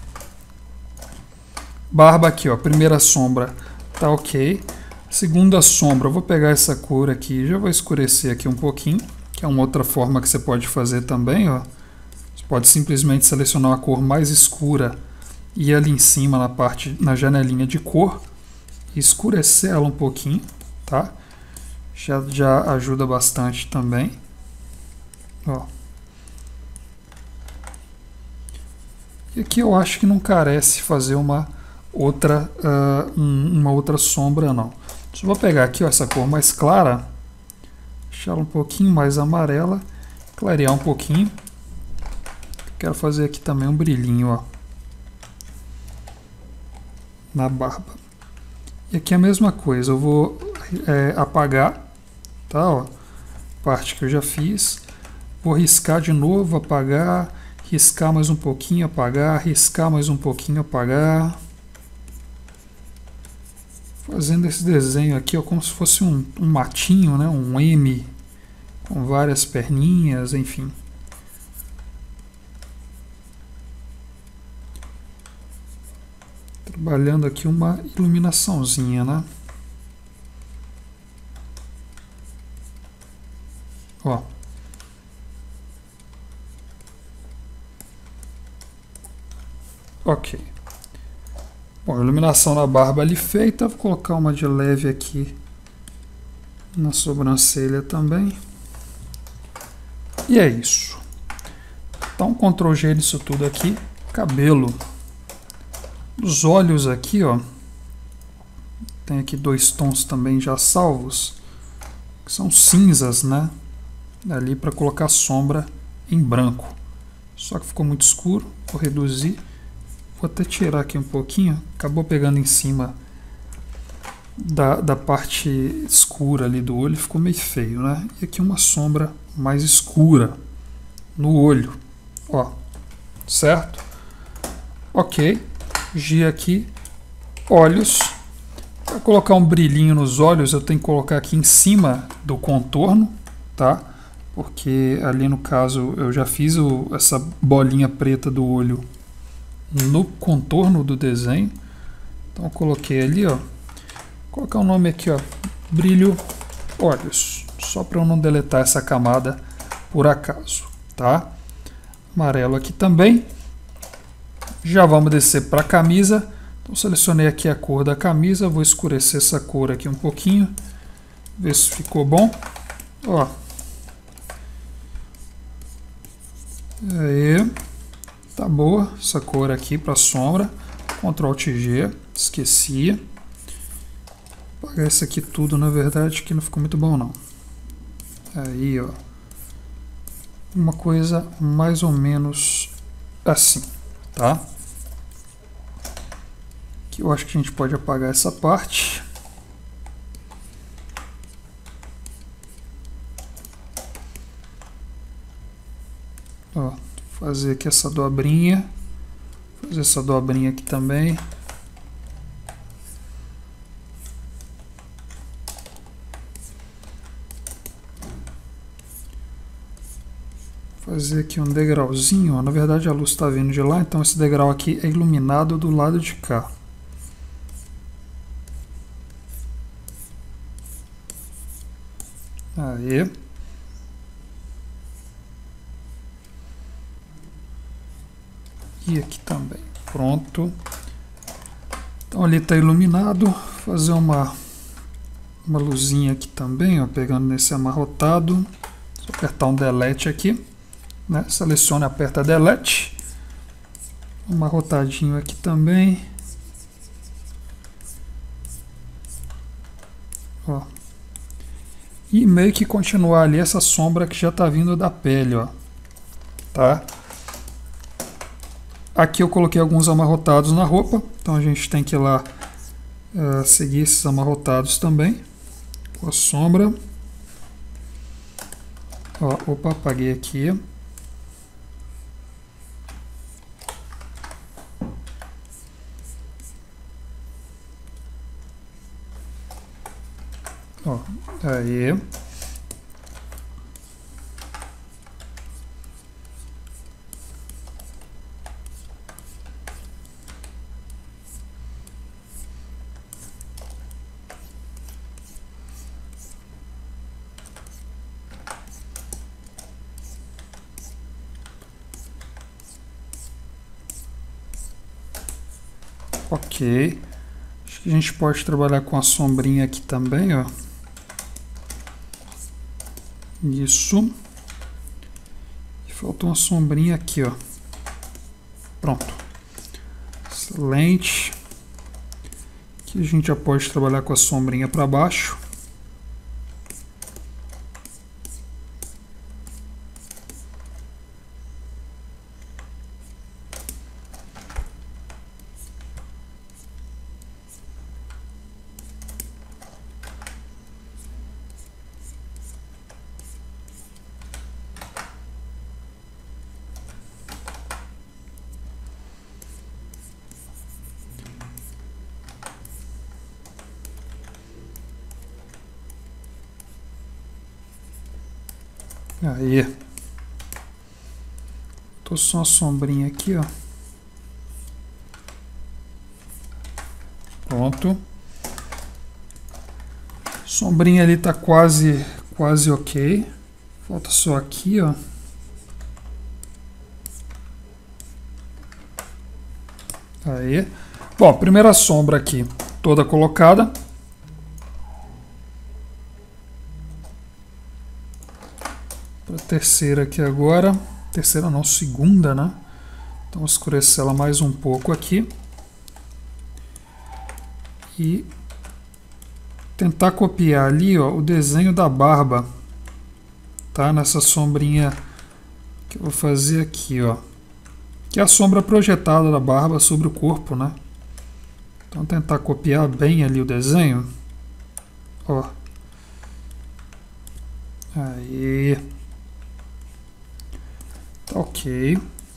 Barba aqui, ó. Primeira sombra tá ok. Segunda sombra, eu vou pegar essa cor aqui, já vou escurecer aqui um pouquinho, que é uma outra forma que você pode fazer também, ó. Você pode simplesmente selecionar a cor mais escura e ali em cima na janelinha de cor, e escurecer ela um pouquinho, tá? Já ajuda bastante também. Ó. E aqui eu acho que não carece fazer uma outra sombra, não. Só vou pegar aqui, ó, essa cor mais clara, deixar ela um pouquinho mais amarela, clarear um pouquinho. Quero fazer aqui também um brilhinho, ó, na barba. E aqui a mesma coisa, eu vou apagar, tá, ó, parte que eu já fiz. Vou riscar de novo, apagar, riscar mais um pouquinho, apagar, riscar mais um pouquinho, apagar. Fazendo esse desenho aqui, ó, como se fosse um matinho, né, um M com várias perninhas, enfim. Trabalhando aqui uma iluminaçãozinha, né? Ó. Ok. Bom, iluminação na barba ali feita. Vou colocar uma de leve aqui na sobrancelha também. E é isso. Então, Ctrl G nisso tudo aqui. Cabelo. Os olhos aqui, ó. Tem aqui 2 tons também já salvos. Que são cinzas, né? Ali para colocar sombra em branco. Só que ficou muito escuro. Vou reduzir. Vou até tirar aqui um pouquinho. Acabou pegando em cima da parte escura ali do olho ficou meio feio, né? E aqui uma sombra mais escura no olho, ó, certo? Ok, G aqui, olhos. Para colocar um brilhinho nos olhos, eu tenho que colocar aqui em cima do contorno, tá? Porque ali no caso eu já fiz essa bolinha preta do olho no contorno do desenho. Então eu coloquei ali, ó. Vou colocar o nome aqui, ó, brilho olhos, só para eu não deletar essa camada por acaso, tá? Amarelo aqui também. Já vamos descer para a camisa. Então selecionei aqui a cor da camisa, vou escurecer essa cor aqui um pouquinho, ver se ficou bom. Ó. Aí, tá boa essa cor aqui para sombra. Ctrl Alt G, esqueci. Vou apagar isso aqui tudo, na verdade, que não ficou muito bom não. Aí, ó. Uma coisa mais ou menos assim, tá? Aqui eu acho que a gente pode apagar essa parte. Ó, fazer aqui essa dobrinha. Fazer essa dobrinha aqui também. Fazer aqui um degrauzinho, ó. Na verdade a luz está vindo de lá, então esse degrau aqui é iluminado do lado de cá. Aí. E aqui também. Pronto. Então ali está iluminado. Fazer uma luzinha aqui também, ó, pegando nesse amarrotado. Só apertar um delete aqui, né? Seleciona, aperta delete. Um amarrotadinho aqui também. Ó. E meio que continuar ali essa sombra que já está vindo da pele, ó. Tá? Aqui eu coloquei alguns amarrotados na roupa, então a gente tem que ir lá seguir esses amarrotados também com a sombra. Ó, opa, apaguei aqui. Ó, aí. Ok. Acho que a gente pode trabalhar com a sombrinha aqui também, ó. Isso. E falta uma sombrinha aqui, ó. Pronto. Excelente. Aqui a gente já pode trabalhar com a sombrinha para baixo. Aí. Tô só uma sombrinha aqui, ó. Pronto. Sombrinha ali tá quase ok. Falta só aqui, ó. Aí. Bom, primeira sombra aqui toda colocada. Para a terceira aqui agora. Terceira não, segunda, né? Então vou escurecer ela mais um pouco aqui. E tentar copiar ali, ó, o desenho da barba. Tá? Nessa sombrinha que eu vou fazer aqui, ó. Que é a sombra projetada da barba sobre o corpo, né? Então tentar copiar bem ali o desenho. Ó. Aí. Tá ok.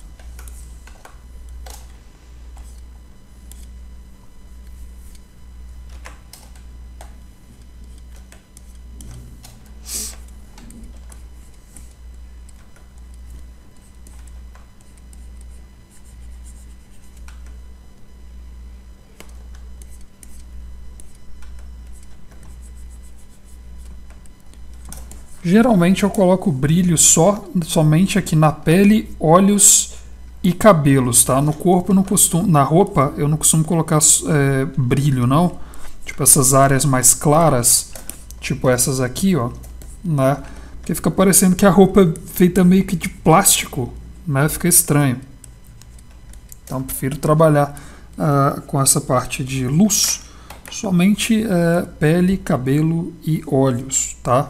Geralmente eu coloco brilho somente aqui na pele, olhos e cabelos, tá? No corpo eu não costumo, na roupa eu não costumo colocar brilho, não. Tipo essas áreas mais claras, tipo essas aqui, ó, né? Porque fica parecendo que a roupa é feita meio que de plástico, né? Fica estranho. Então eu prefiro trabalhar com essa parte de luz, somente pele, cabelo e olhos, tá?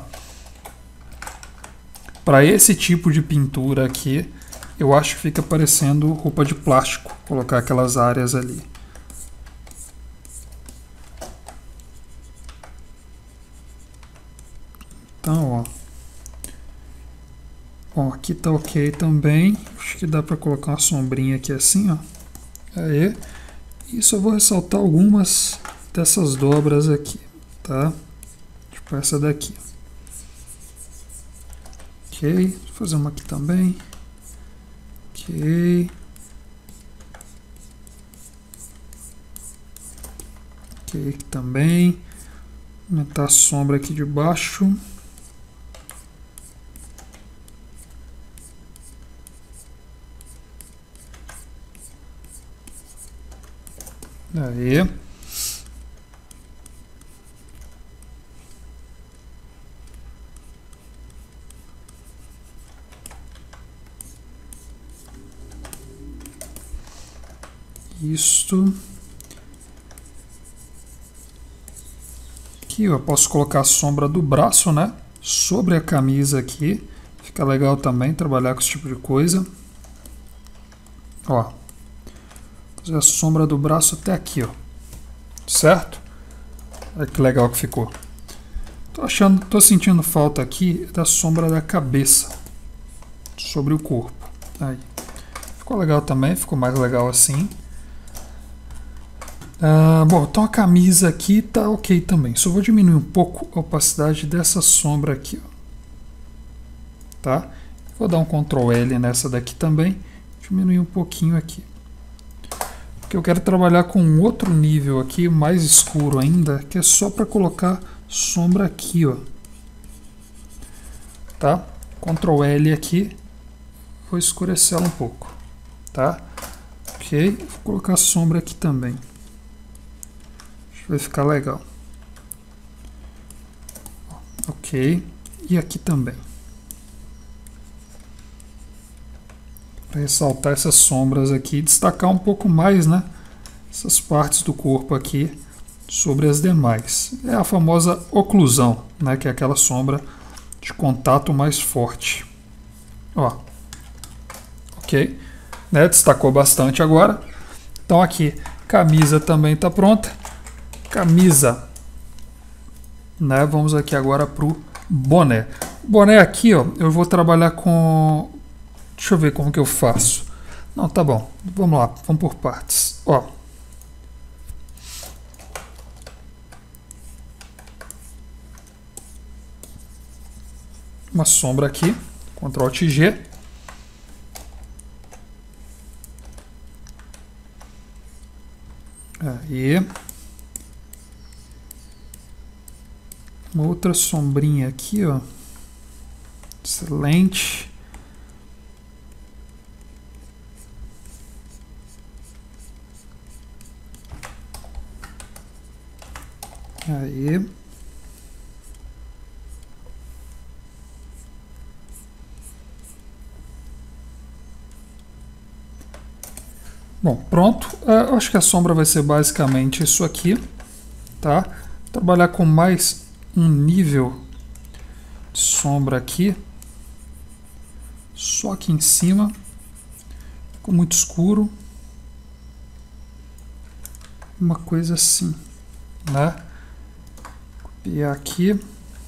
Para esse tipo de pintura aqui, eu acho que fica parecendo roupa de plástico, colocar aquelas áreas ali. Então, ó. Bom, aqui tá ok também. Acho que dá para colocar uma sombrinha aqui assim, ó. Aí. E só vou ressaltar algumas dessas dobras aqui, tá? Tipo essa daqui. Ok, vou fazer uma aqui também. Ok. Ok, aqui também. Aumentar a sombra aqui de baixo. Aí. Isto. Aqui eu posso colocar a sombra do braço, né? Sobre a camisa aqui. Fica legal também trabalhar com esse tipo de coisa. Ó. Fazer a sombra do braço até aqui, ó. Certo? Olha que legal que ficou. Tô sentindo falta aqui da sombra da cabeça sobre o corpo. Aí. Ficou legal também, ficou mais legal assim. Bom, então a camisa aqui tá ok também. Só vou diminuir um pouco a opacidade dessa sombra aqui, ó. Tá? Vou dar um Ctrl L nessa daqui também. Diminuir um pouquinho aqui. Porque eu quero trabalhar com um outro nível aqui, mais escuro ainda, que é só para colocar sombra aqui, ó. Tá? Ctrl L aqui. Vou escurecer ela um pouco. Tá? Ok. Vou colocar sombra aqui também. Vai ficar legal. Ok. E aqui também. Para ressaltar essas sombras aqui, destacar um pouco mais, né? Essas partes do corpo aqui sobre as demais. É a famosa oclusão, né? Que é aquela sombra de contato mais forte. Ó. Ok. Né? Destacou bastante agora. Então aqui, camisa também está pronta. Camisa, né? Vamos aqui agora pro boné. Boné aqui, ó, eu vou trabalhar com... Deixa eu ver como que eu faço. Não, tá bom. Vamos lá, vamos por partes. Ó. Uma sombra aqui, Ctrl Alt G. Aí. Uma outra sombrinha aqui, ó. Excelente. Aí. Bom, pronto. Eu acho que a sombra vai ser basicamente isso aqui, tá? Trabalhar com mais um nível de sombra aqui, só aqui em cima, ficou muito escuro, uma coisa assim, né? copiar aqui.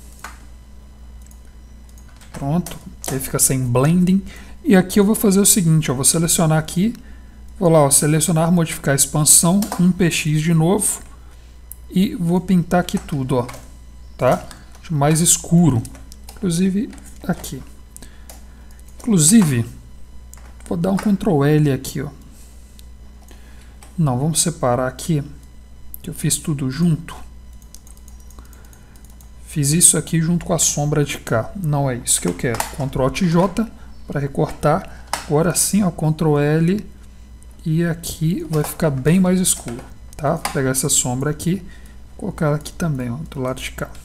Pronto, aí fica sem blending. E aqui eu vou fazer o seguinte, eu vou selecionar aqui, vou lá, ó, selecionar, modificar a expansão, 1px de novo, e vou pintar aqui tudo, ó, tá? Mais escuro, inclusive aqui. Inclusive, vou dar um Ctrl L aqui, ó. Não, vamos separar aqui, que eu fiz tudo junto. Fiz isso aqui junto com a sombra de cá. Não é isso que eu quero. Ctrl Alt J para recortar. Agora sim, ó, Ctrl L. E aqui vai ficar bem mais escuro. Tá? Vou pegar essa sombra aqui. Colocar aqui também, ó, do lado de cá.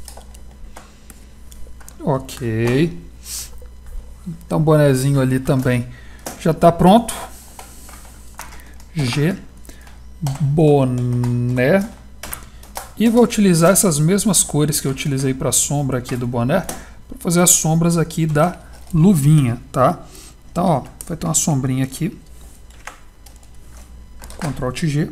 Ok. Então o bonezinho ali também já está pronto. G. Boné. E vou utilizar essas mesmas cores que eu utilizei para a sombra aqui do boné, para fazer as sombras aqui da luvinha, tá? Então, ó, vai ter uma sombrinha aqui. Ctrl Alt G.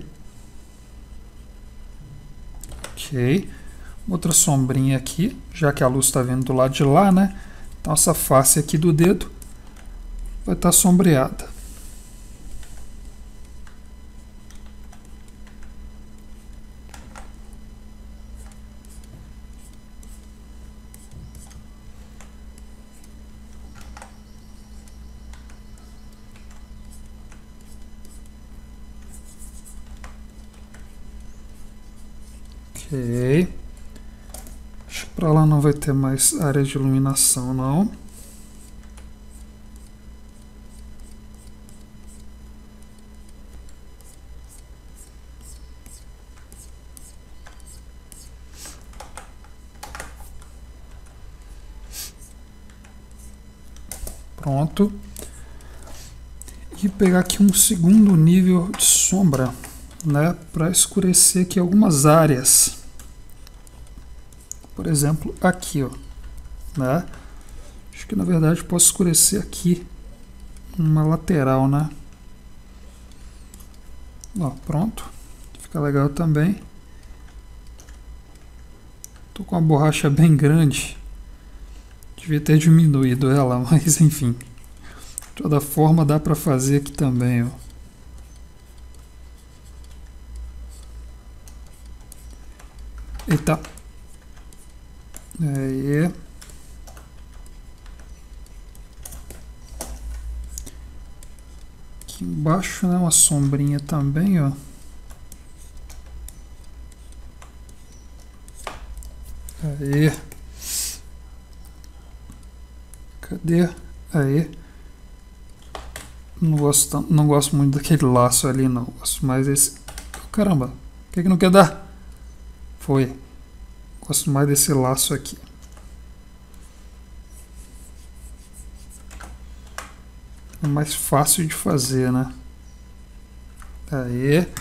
Ok. Outra sombrinha aqui, já que a luz está vindo do lado de lá, né? Então essa face aqui do dedo vai estar sombreada. Ok. Acho que para lá não vai ter mais área de iluminação, não. Pronto. E pegar aqui um segundo nível de sombra, né, para escurecer aqui algumas áreas. Por exemplo, aqui, ó, né? Acho que na verdade posso escurecer aqui uma lateral, né? Ó, pronto. Fica legal também. Tô com uma borracha bem grande. Devia ter diminuído ela, mas enfim. De toda forma dá para fazer aqui também, ó. Eita. Aí. Aqui embaixo, né, uma sombrinha também, ó. Aí. Cadê? Aí. Não gosto muito daquele laço ali, não. Gosto mais desse. Caramba, por que não quer dar? Foi. Gosto mais desse laço aqui. É mais fácil de fazer, né? Aí.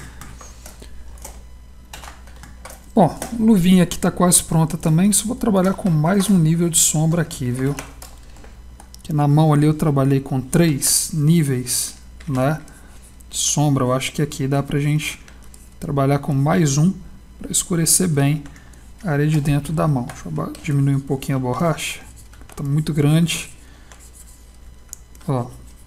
Bom, luvinha aqui tá quase pronta também. Só vou trabalhar com mais um nível de sombra aqui, viu? Que na mão ali eu trabalhei com 3 níveis, né? De sombra. Eu acho que aqui dá pra gente trabalhar com mais um para escurecer bem a área de dentro da mão. Deixa eu diminuir um pouquinho a borracha. Tá muito grande. Ó.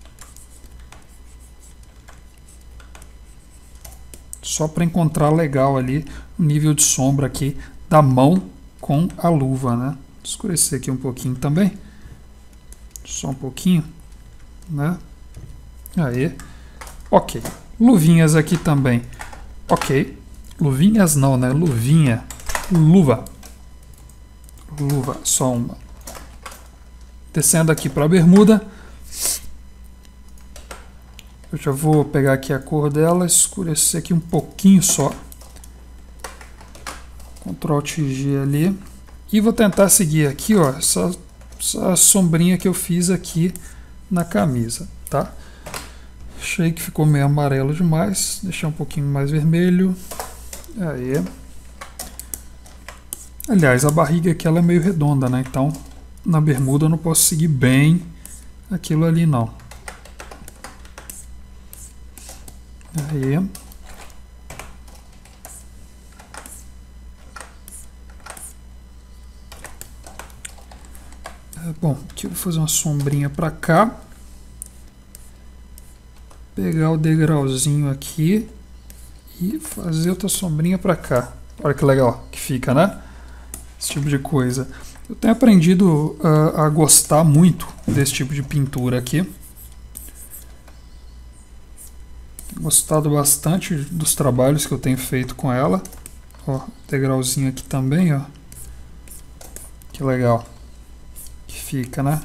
Só para encontrar legal ali o nível de sombra aqui da mão com a luva, né? Escurecer aqui um pouquinho também. Só um pouquinho, né? Aí. Ok. Luvinhas aqui também. Ok. Luvinhas não, né? Luvinha. Luva. Luva, só uma. Descendo aqui para a bermuda. Eu já vou pegar aqui a cor dela, escurecer aqui um pouquinho só. Ctrl Alt G ali. E vou tentar seguir aqui, ó, essa sombrinha que eu fiz aqui na camisa, tá? Achei que ficou meio amarelo demais. Deixar um pouquinho mais vermelho. Aí. Aliás, a barriga aqui ela é meio redonda, né? Então, na bermuda eu não posso seguir bem aquilo ali, não. Aí. Bom, aqui eu vou fazer uma sombrinha para cá. Pegar o degrauzinho aqui e fazer outra sombrinha para cá. Olha que legal que fica, né? Esse tipo de coisa. Eu tenho aprendido a gostar muito desse tipo de pintura aqui. Tenho gostado bastante dos trabalhos que eu tenho feito com ela. Ó, degrauzinho aqui também, ó. Que legal que fica, né?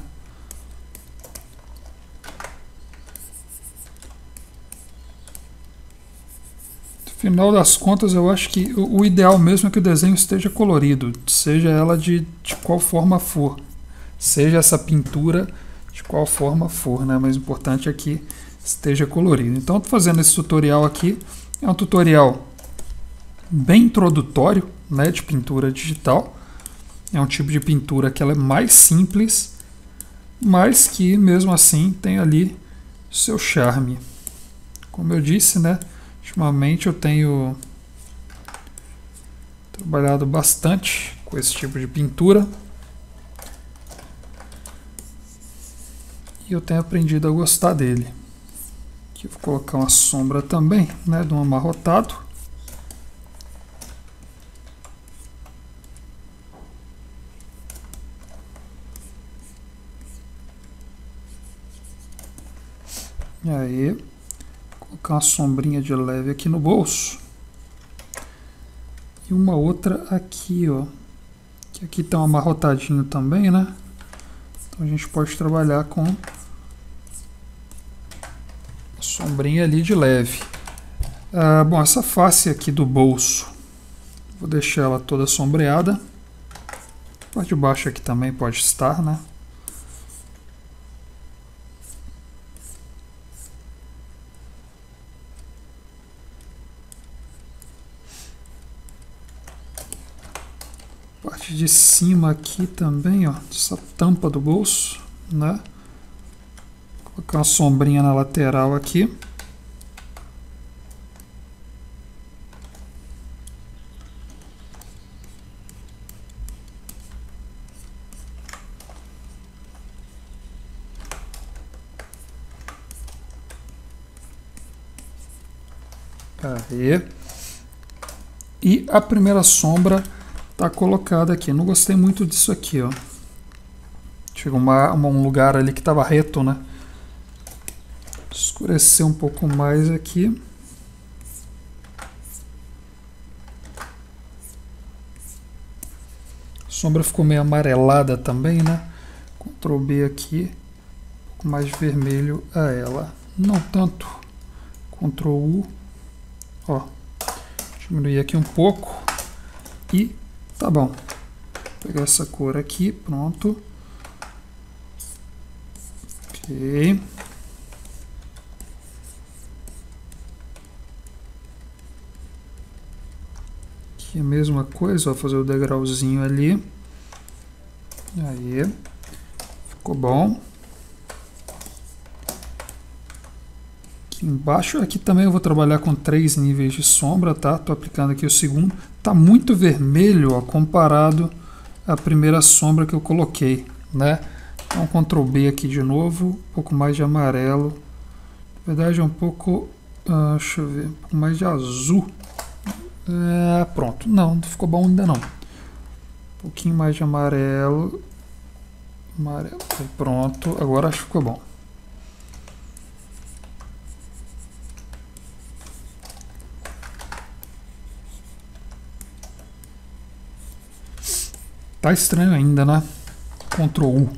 No final das contas, eu acho que o ideal mesmo é que o desenho esteja colorido, seja ela de qual forma for, seja essa pintura de qual forma for, né? Mas o importante é que esteja colorido. Então, estou fazendo esse tutorial aqui, é um tutorial bem introdutório, né, de pintura digital. É um tipo de pintura que ela é mais simples, mas que mesmo assim tem ali seu charme. Como eu disse, né? Ultimamente eu tenho trabalhado bastante com esse tipo de pintura e eu tenho aprendido a gostar dele. Aqui eu vou colocar uma sombra também, né, de um amarrotado. E aí, colocar uma sombrinha de leve aqui no bolso. E uma outra aqui, ó. Que aqui tá um amarrotadinho também, né? Então a gente pode trabalhar com a sombrinha ali de leve. Bom, essa face aqui do bolso, vou deixar ela toda sombreada. A parte de baixo aqui também pode estar, né? Parte de cima aqui também, ó, essa tampa do bolso, né? Vou colocar uma sombrinha na lateral aqui. Aí. E a primeira sombra tá colocada aqui. Não gostei muito disso aqui, ó. Chegou um lugar ali que estava reto, né? Escurecer um pouco mais aqui. A sombra ficou meio amarelada também, né? Ctrl B aqui. Um pouco mais de vermelho a ela. Não tanto. Ctrl U. Ó. Diminuir aqui um pouco. E tá bom. Vou pegar essa cor aqui, pronto. Ok. Aqui a mesma coisa, vou fazer o degrauzinho ali. Aí. Ficou bom. Aqui embaixo, aqui também eu vou trabalhar com 3 níveis de sombra, tá? Tô aplicando aqui o segundo. Tá muito vermelho, ó, comparado à primeira sombra que eu coloquei, né? Então, Ctrl B aqui de novo, um pouco mais de amarelo. Na verdade é um pouco, deixa eu ver, um pouco mais de azul. Pronto, não ficou bom ainda não. Um pouquinho mais de amarelo. Amarelo, pronto, agora acho que ficou bom. Tá estranho ainda, né? Ctrl U.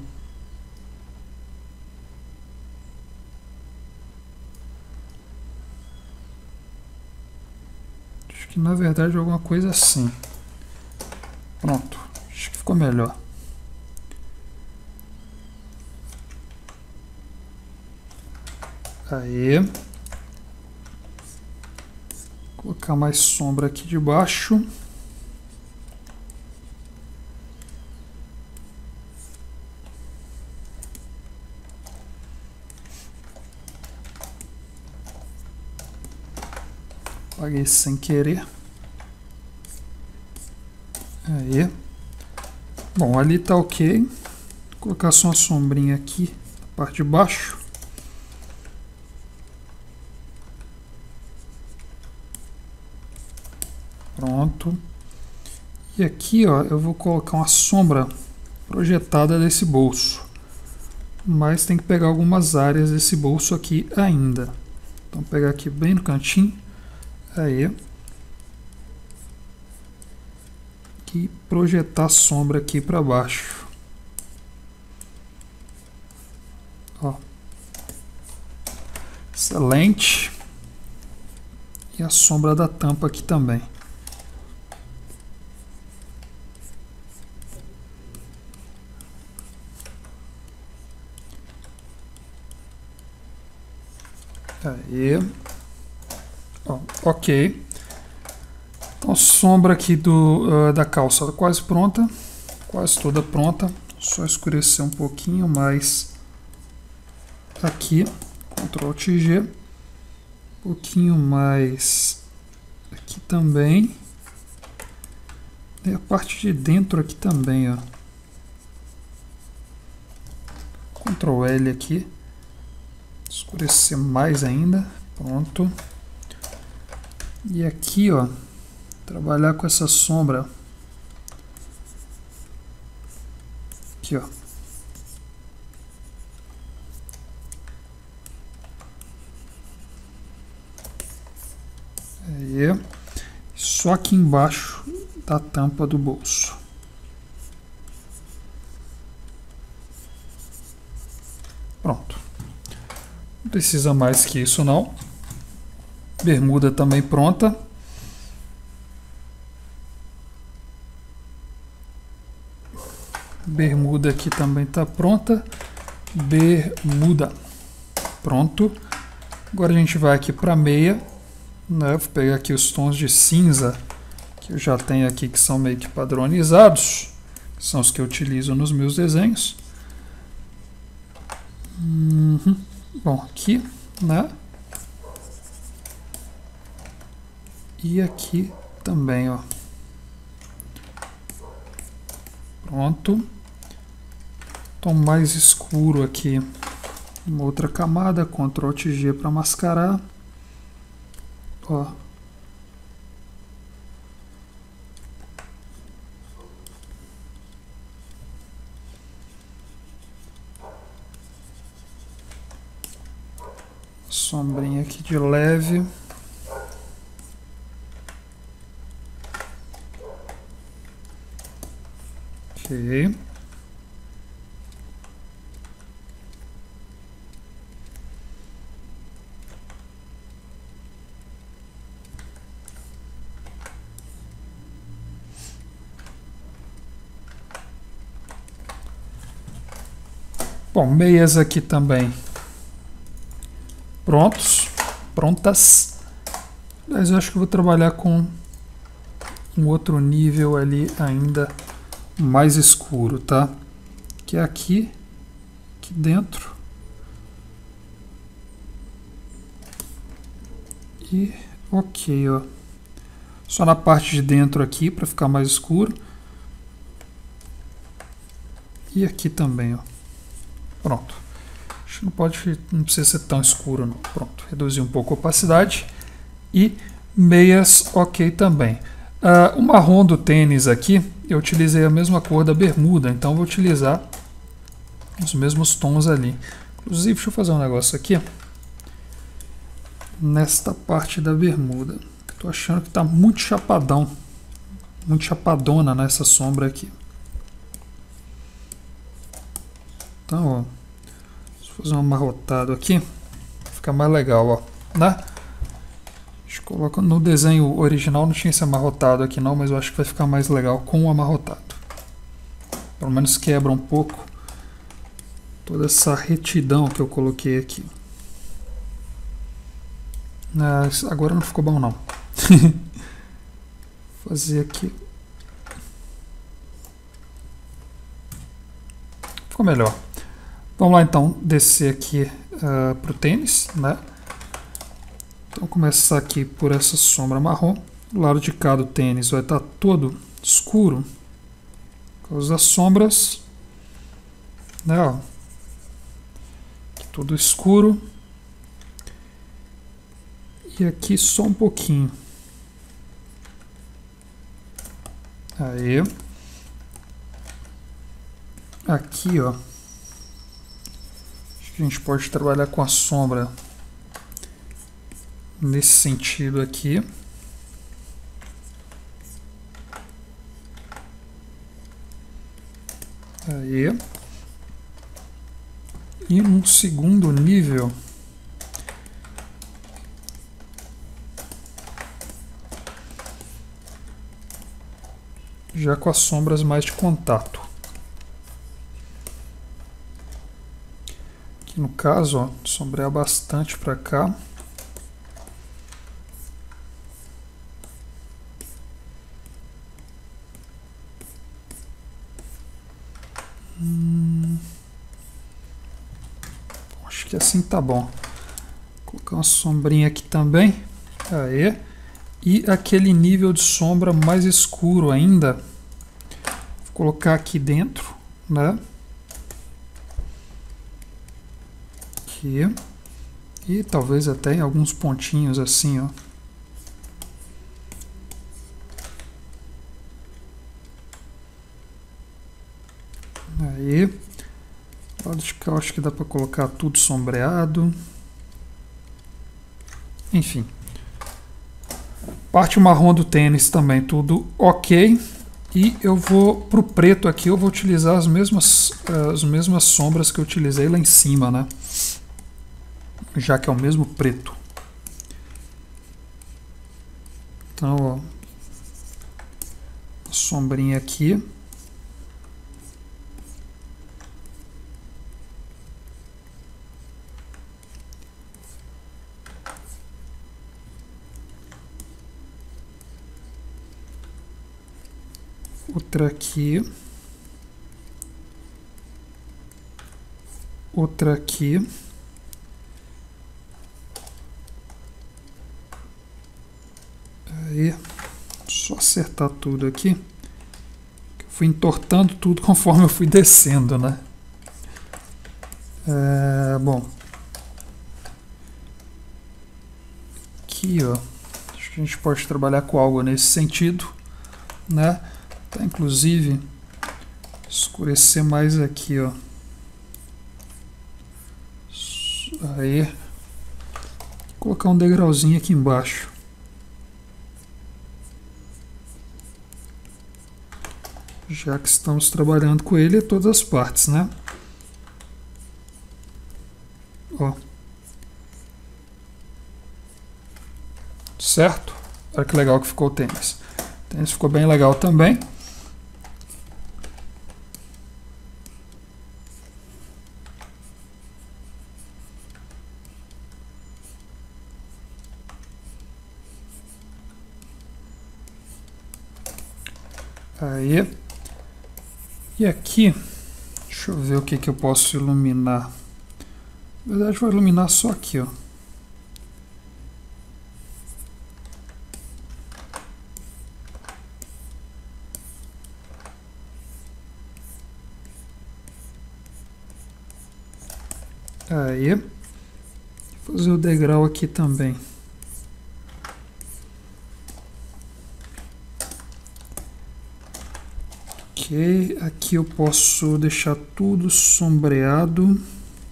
Acho que na verdade é alguma coisa assim. Pronto. Acho que ficou melhor. Aí. Vou colocar mais sombra aqui de baixo. Apaguei sem querer. Aí. Bom, ali tá ok. colocar só uma sombrinha aqui na parte de baixo. Pronto. E aqui, ó, eu vou colocar uma sombra projetada desse bolso. Mas tem que pegar algumas áreas desse bolso aqui ainda. Então, vou pegar aqui bem no cantinho. Aí. E projetar a sombra aqui para baixo. Ó. Excelente. E a sombra da tampa aqui também. Aí. Ó, ok. Então, sombra aqui da calça quase pronta. Quase toda pronta. Só escurecer um pouquinho mais aqui. Ctrl Alt G. Um pouquinho mais aqui também. E a parte de dentro aqui também, ó. Ctrl L aqui. Escurecer mais ainda. Pronto. E aqui, ó, trabalhar com essa sombra. Aqui, ó. Aí. Só aqui embaixo da tampa do bolso. Pronto. Não precisa mais que isso não. Bermuda também pronta. Bermuda aqui também está pronta. Bermuda. Pronto. Agora a gente vai aqui para meia. Né? Vou pegar aqui os tons de cinza que eu já tenho aqui, que são meio que padronizados. São os que eu utilizo nos meus desenhos. Bom, aqui, né? E aqui também, ó. Pronto. Tom mais escuro aqui. Uma outra camada, Ctrl Alt G para mascarar. Ó. Sombrinha aqui de leve. Ok. Bom, meias aqui também prontas. Mas eu acho que eu vou trabalhar com um outro nível ali ainda mais escuro, tá? Que é aqui dentro. E ok, ó. Só na parte de dentro aqui para ficar mais escuro. E aqui também, ó. Pronto. Acho que não precisa ser tão escuro, não. Pronto, reduzir um pouco a opacidade. E meias ok também. O marrom do tênis aqui, eu utilizei a mesma cor da bermuda, então vou utilizar os mesmos tons ali. Inclusive, deixa eu fazer um negócio aqui. Nesta parte da bermuda. Estou achando que está muito chapadão. Muito chapadona nessa sombra aqui. Então, ó. Vou fazer um amarrotado aqui. Fica mais legal, ó. Né? Coloco no desenho original, não tinha esse amarrotado aqui não, mas eu acho que vai ficar mais legal com o amarrotado. Pelo menos quebra um pouco toda essa retidão que eu coloquei aqui. Agora não ficou bom não. Fazer aqui. Ficou melhor. Vamos lá então descer aqui para o tênis, né? Então, começar aqui por essa sombra marrom. O lado de cá do tênis vai estar todo escuro por causa das sombras. né, ó. Tudo escuro. E aqui só um pouquinho. Aí. Aqui, ó. Acho que a gente pode trabalhar com a sombra nesse sentido aqui. Aí. E num segundo nível, já com as sombras mais de contato. Aqui no caso, ó, sombrear bastante para cá. Acho que assim tá bom. Vou colocar uma sombrinha aqui também. Aí. E aquele nível de sombra mais escuro ainda. Vou colocar aqui dentro, né? Aqui. E talvez até em alguns pontinhos assim, ó. Aí. Do lado de cá, acho que dá para colocar tudo sombreado. Enfim. Parte marrom do tênis também, tudo ok. E eu vou pro preto aqui, eu vou utilizar as mesmas sombras que eu utilizei lá em cima, né? Já que é o mesmo preto. Então, ó. Sombrinha aqui. Outra aqui. Outra aqui. Aí, só acertar tudo aqui. Eu fui entortando tudo conforme eu fui descendo, né? Bom. Aqui, ó. Acho que a gente pode trabalhar com algo nesse sentido, né? Tá, inclusive, escurecer mais aqui, ó. Aí. Vou colocar um degrauzinho aqui embaixo. Já que estamos trabalhando com ele em todas as partes, né? Ó. Certo? Olha que legal que ficou o tênis. O tênis ficou bem legal também. Aí. E aqui, deixa eu ver o que que eu posso iluminar. Na verdade, vou iluminar só aqui, ó. Aí. Vou fazer o degrau aqui também. Ok, aqui eu posso deixar tudo sombreado.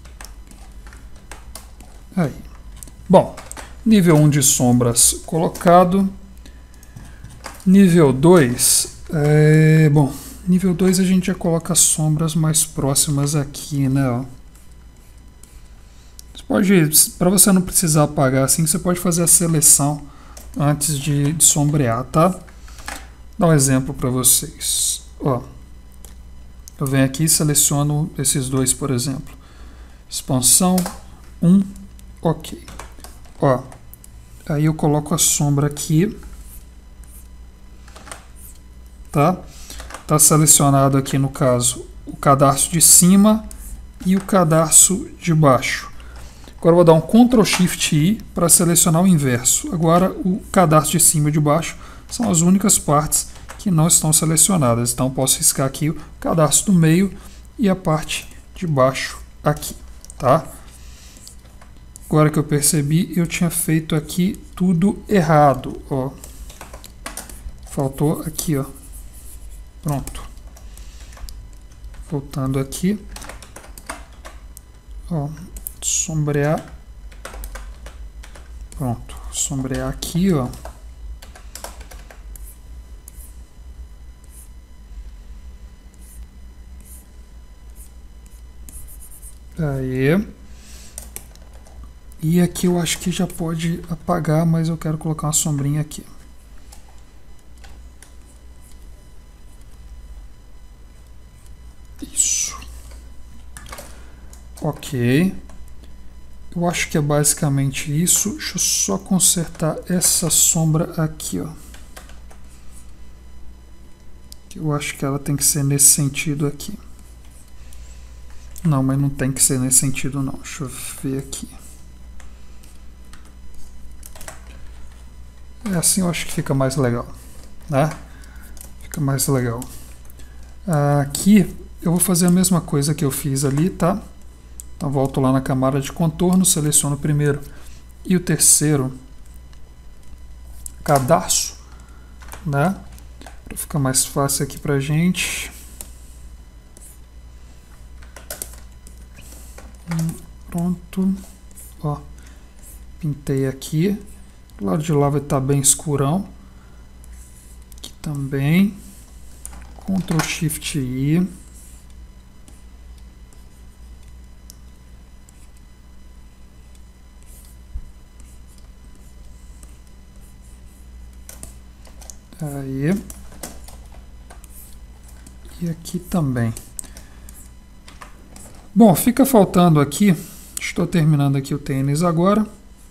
Aí. Bom, nível 1 de sombras colocado. Nível 2, bom, nível 2 a gente já coloca as sombras mais próximas aqui, né? Ó. Você pode, para você não precisar apagar assim, você pode fazer a seleção antes de sombrear, tá? Vou dar um exemplo para vocês. Ó, eu venho aqui e seleciono esses dois, por exemplo. Expansão 1, ok. Ó, aí eu coloco a sombra aqui. Tá? Tá selecionado aqui no caso o cadarço de cima e o cadarço de baixo. Agora eu vou dar um Ctrl Shift I para selecionar o inverso. Agora o cadarço de cima e de baixo são as únicas partes que não estão selecionadas. Então posso riscar aqui o cadarço do meio e a parte de baixo aqui, tá? Agora que eu percebi, eu tinha feito aqui tudo errado, ó. Faltou aqui, ó. Pronto. Voltando aqui. Ó, sombrear. Pronto. Sombrear aqui, ó. Aí. E aqui eu acho que já pode apagar, mas eu quero colocar uma sombrinha aqui. Isso. Ok. Eu acho que é basicamente isso. Deixa eu só consertar essa sombra aqui, ó. Eu acho que ela tem que ser nesse sentido aqui. Não, mas não tem que ser nesse sentido não. Deixa eu ver aqui. É assim, eu acho que fica mais legal, né? Fica mais legal. Aqui eu vou fazer a mesma coisa que eu fiz ali, tá? Então volto lá na camada de contorno, seleciono o primeiro e o terceiro cadarço, né? Para ficar mais fácil aqui pra gente. Pronto. Ó, pintei aqui. Do lado de lá vai estar bem escurão. Aqui também. Ctrl Shift I. Aí. E aqui também. Bom, fica faltando aqui. Estou terminando aqui o tênis agora.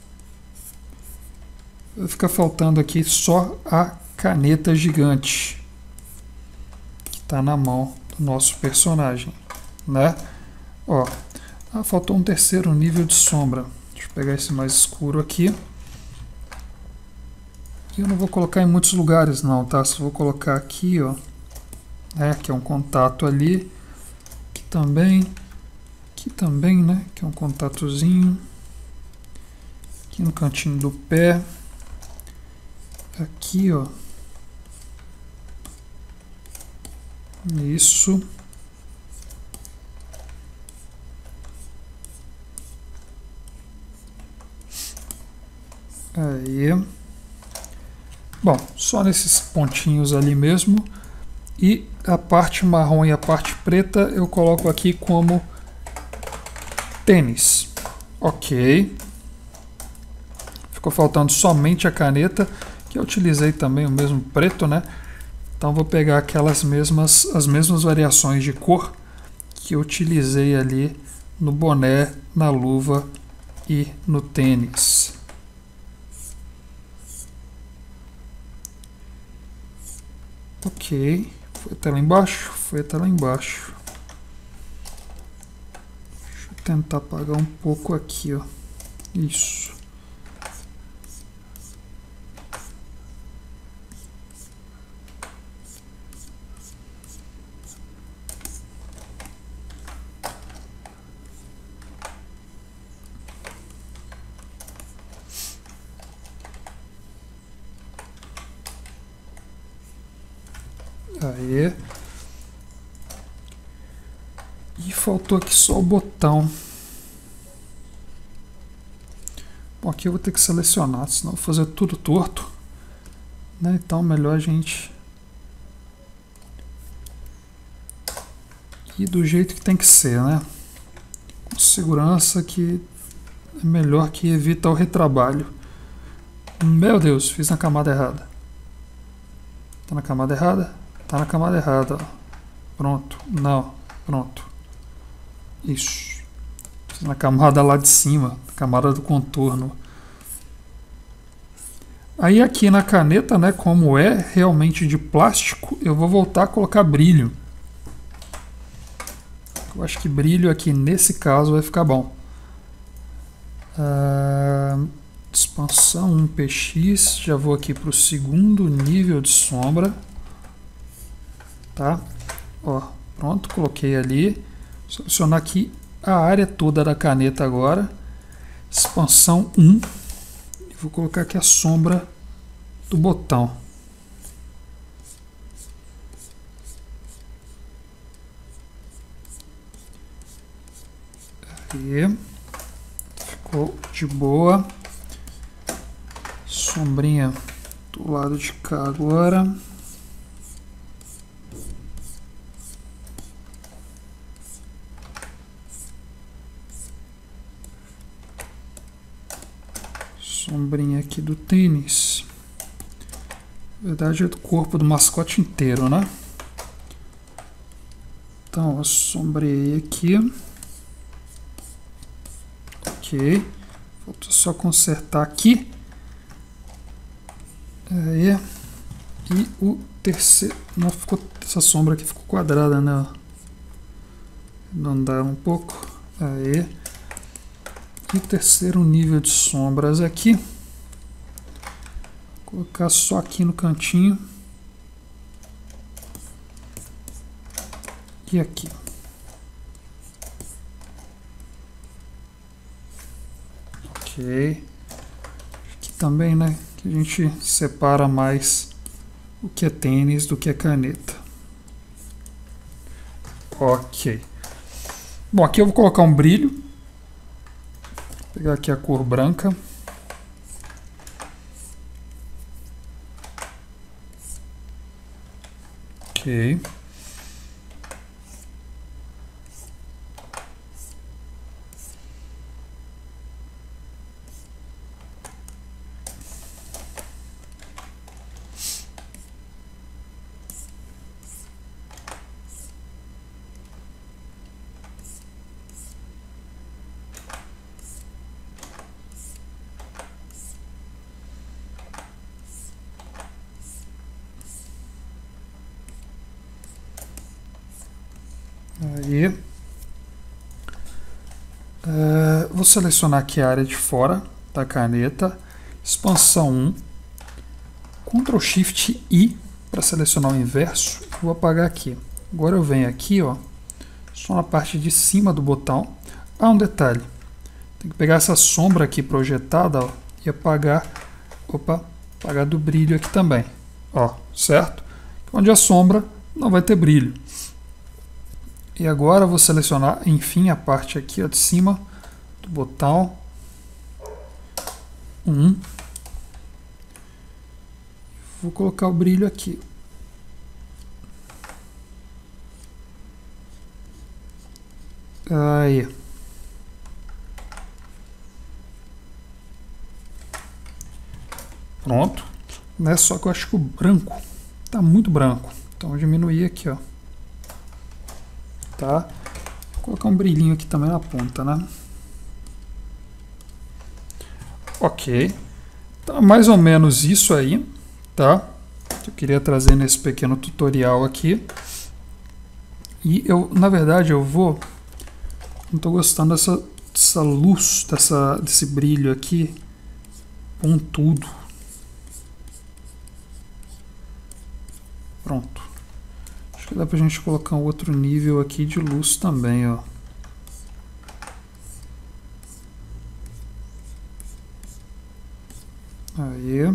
Fica faltando aqui só a caneta gigante que está na mão do nosso personagem, né? Ó, faltou um terceiro nível de sombra. Deixa eu pegar esse mais escuro aqui. E eu não vou colocar em muitos lugares não, tá? Só vou colocar aqui, ó, que é um contato ali. Aqui também, né? Que é um contatozinho. Aqui no cantinho do pé. Aqui, ó. Isso. Aí. Bom, só nesses pontinhos ali mesmo. E a parte marrom e a parte preta eu coloco aqui como tênis. Ok. Ficou faltando somente a caneta, que eu utilizei também o mesmo preto, né? Então vou pegar as mesmas variações de cor que eu utilizei ali no boné, na luva e no tênis. Ok, foi até lá embaixo? Foi até lá embaixo. Deixa eu tentar apagar um pouco aqui, ó. Isso. Aí. E faltou aqui só o botão. Bom, aqui eu vou ter que selecionar, senão eu vou fazer tudo torto, né? Então melhor a gente ir do jeito que tem que ser, né? Com segurança, que é melhor, que evita o retrabalho. Meu Deus, fiz na camada errada. Tá na camada errada? Tá na camada errada, ó. Pronto. Não. Pronto. Isso. Fiz na camada lá de cima. Camada do contorno. Aí aqui na caneta, né, como é realmente de plástico, eu vou voltar a colocar brilho. Eu acho que brilho aqui nesse caso vai ficar bom. Expansão 1px. Já vou aqui para o segundo nível de sombra. Tá? Ó, pronto, coloquei ali. Selecionar aqui a área toda da caneta agora. Expansão 1. E vou colocar aqui a sombra do botão. Aí. Ficou de boa. Sombrinha do lado de cá agora. Sombrinha aqui do tênis. Na verdade é do corpo do mascote inteiro, né? Então, eu sombreei aqui. Ok. Falta só consertar aqui. Aí. E o terceiro... Não, ficou... Essa sombra aqui ficou quadrada, né? Arredondar um pouco. Aí. E o terceiro nível de sombras aqui. Vou colocar só aqui no cantinho. E aqui. Ok. Aqui também, né? Que a gente separa mais o que é tênis do que é caneta. Ok. Bom, aqui eu vou colocar um brilho. Vou pegar aqui a cor branca. Ok. Aí, vou selecionar aqui a área de fora da caneta, expansão 1, Ctrl Shift I para selecionar o inverso, vou apagar aqui. Agora eu venho aqui, ó, só na parte de cima do botão. Um detalhe, tem que pegar essa sombra aqui projetada, ó, e apagar, apagar do brilho aqui também, ó, certo? Onde a sombra não vai ter brilho. E agora eu vou selecionar, enfim, a parte aqui ó, de cima do botão. Vou colocar o brilho aqui. Aí. Pronto. Né? Só que eu acho que o branco tá muito branco. Então eu vou diminuir aqui, ó. Tá? Vou colocar um brilhinho aqui também na ponta, né? Ok. Então, mais ou menos isso aí, tá? Que eu queria trazer nesse pequeno tutorial aqui. E eu, na verdade, eu vou... Não tô gostando dessa luz, desse brilho aqui pontudo. Pronto. Acho que dá pra gente colocar um outro nível aqui de luz também, ó. Aí.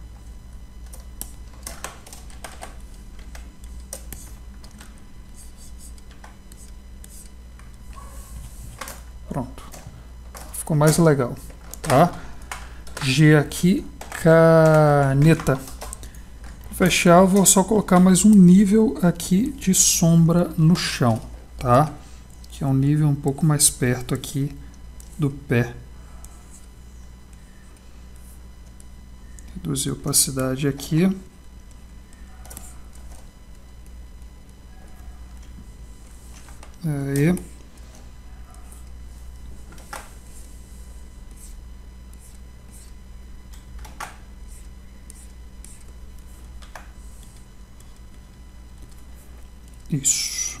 Pronto. Ficou mais legal, tá? G aqui, caneta. Para fechar, eu vou só colocar mais um nível aqui de sombra no chão, tá? Que é um nível um pouco mais perto aqui do pé. Reduzir a opacidade aqui. Aí. Isso.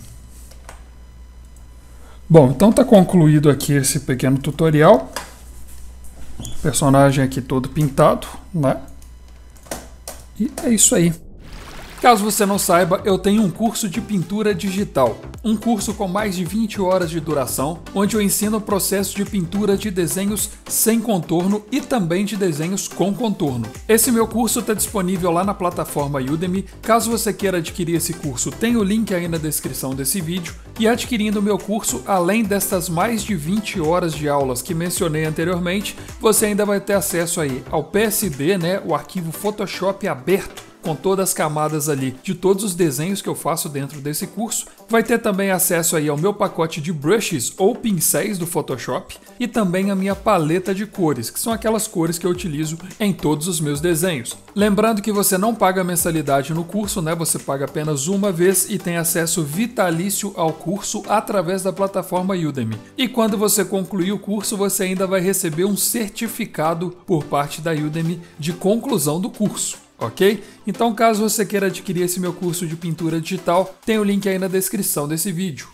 Bom, então tá concluído aqui esse pequeno tutorial. O personagem aqui todo pintado, né? E é isso aí. Caso você não saiba, eu tenho um curso de pintura digital. um curso com mais de 20 horas de duração, onde eu ensino o processo de pintura de desenhos sem contorno e também de desenhos com contorno. Esse meu curso está disponível lá na plataforma Udemy. Caso você queira adquirir esse curso, tem o link aí na descrição desse vídeo. E adquirindo o meu curso, além destas mais de 20 horas de aulas que mencionei anteriormente, você ainda vai ter acesso aí ao PSD, né, o arquivo Photoshop aberto, com todas as camadas ali de todos os desenhos que eu faço dentro desse curso. Vai ter também acesso aí ao meu pacote de brushes ou pincéis do Photoshop e também a minha paleta de cores, que são aquelas cores que eu utilizo em todos os meus desenhos. Lembrando que você não paga mensalidade no curso, né? Você paga apenas uma vez e tem acesso vitalício ao curso através da plataforma Udemy. E quando você concluir o curso, você ainda vai receber um certificado por parte da Udemy de conclusão do curso. Ok? Então, caso você queira adquirir esse meu curso de pintura digital, tem o link aí na descrição desse vídeo.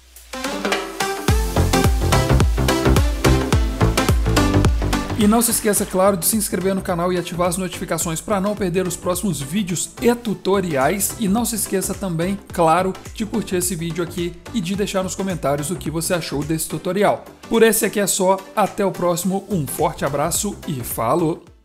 E não se esqueça, claro, de se inscrever no canal e ativar as notificações para não perder os próximos vídeos e tutoriais. E não se esqueça também, claro, de curtir esse vídeo aqui e de deixar nos comentários o que você achou desse tutorial. Por esse aqui é só, até o próximo, um forte abraço e falou!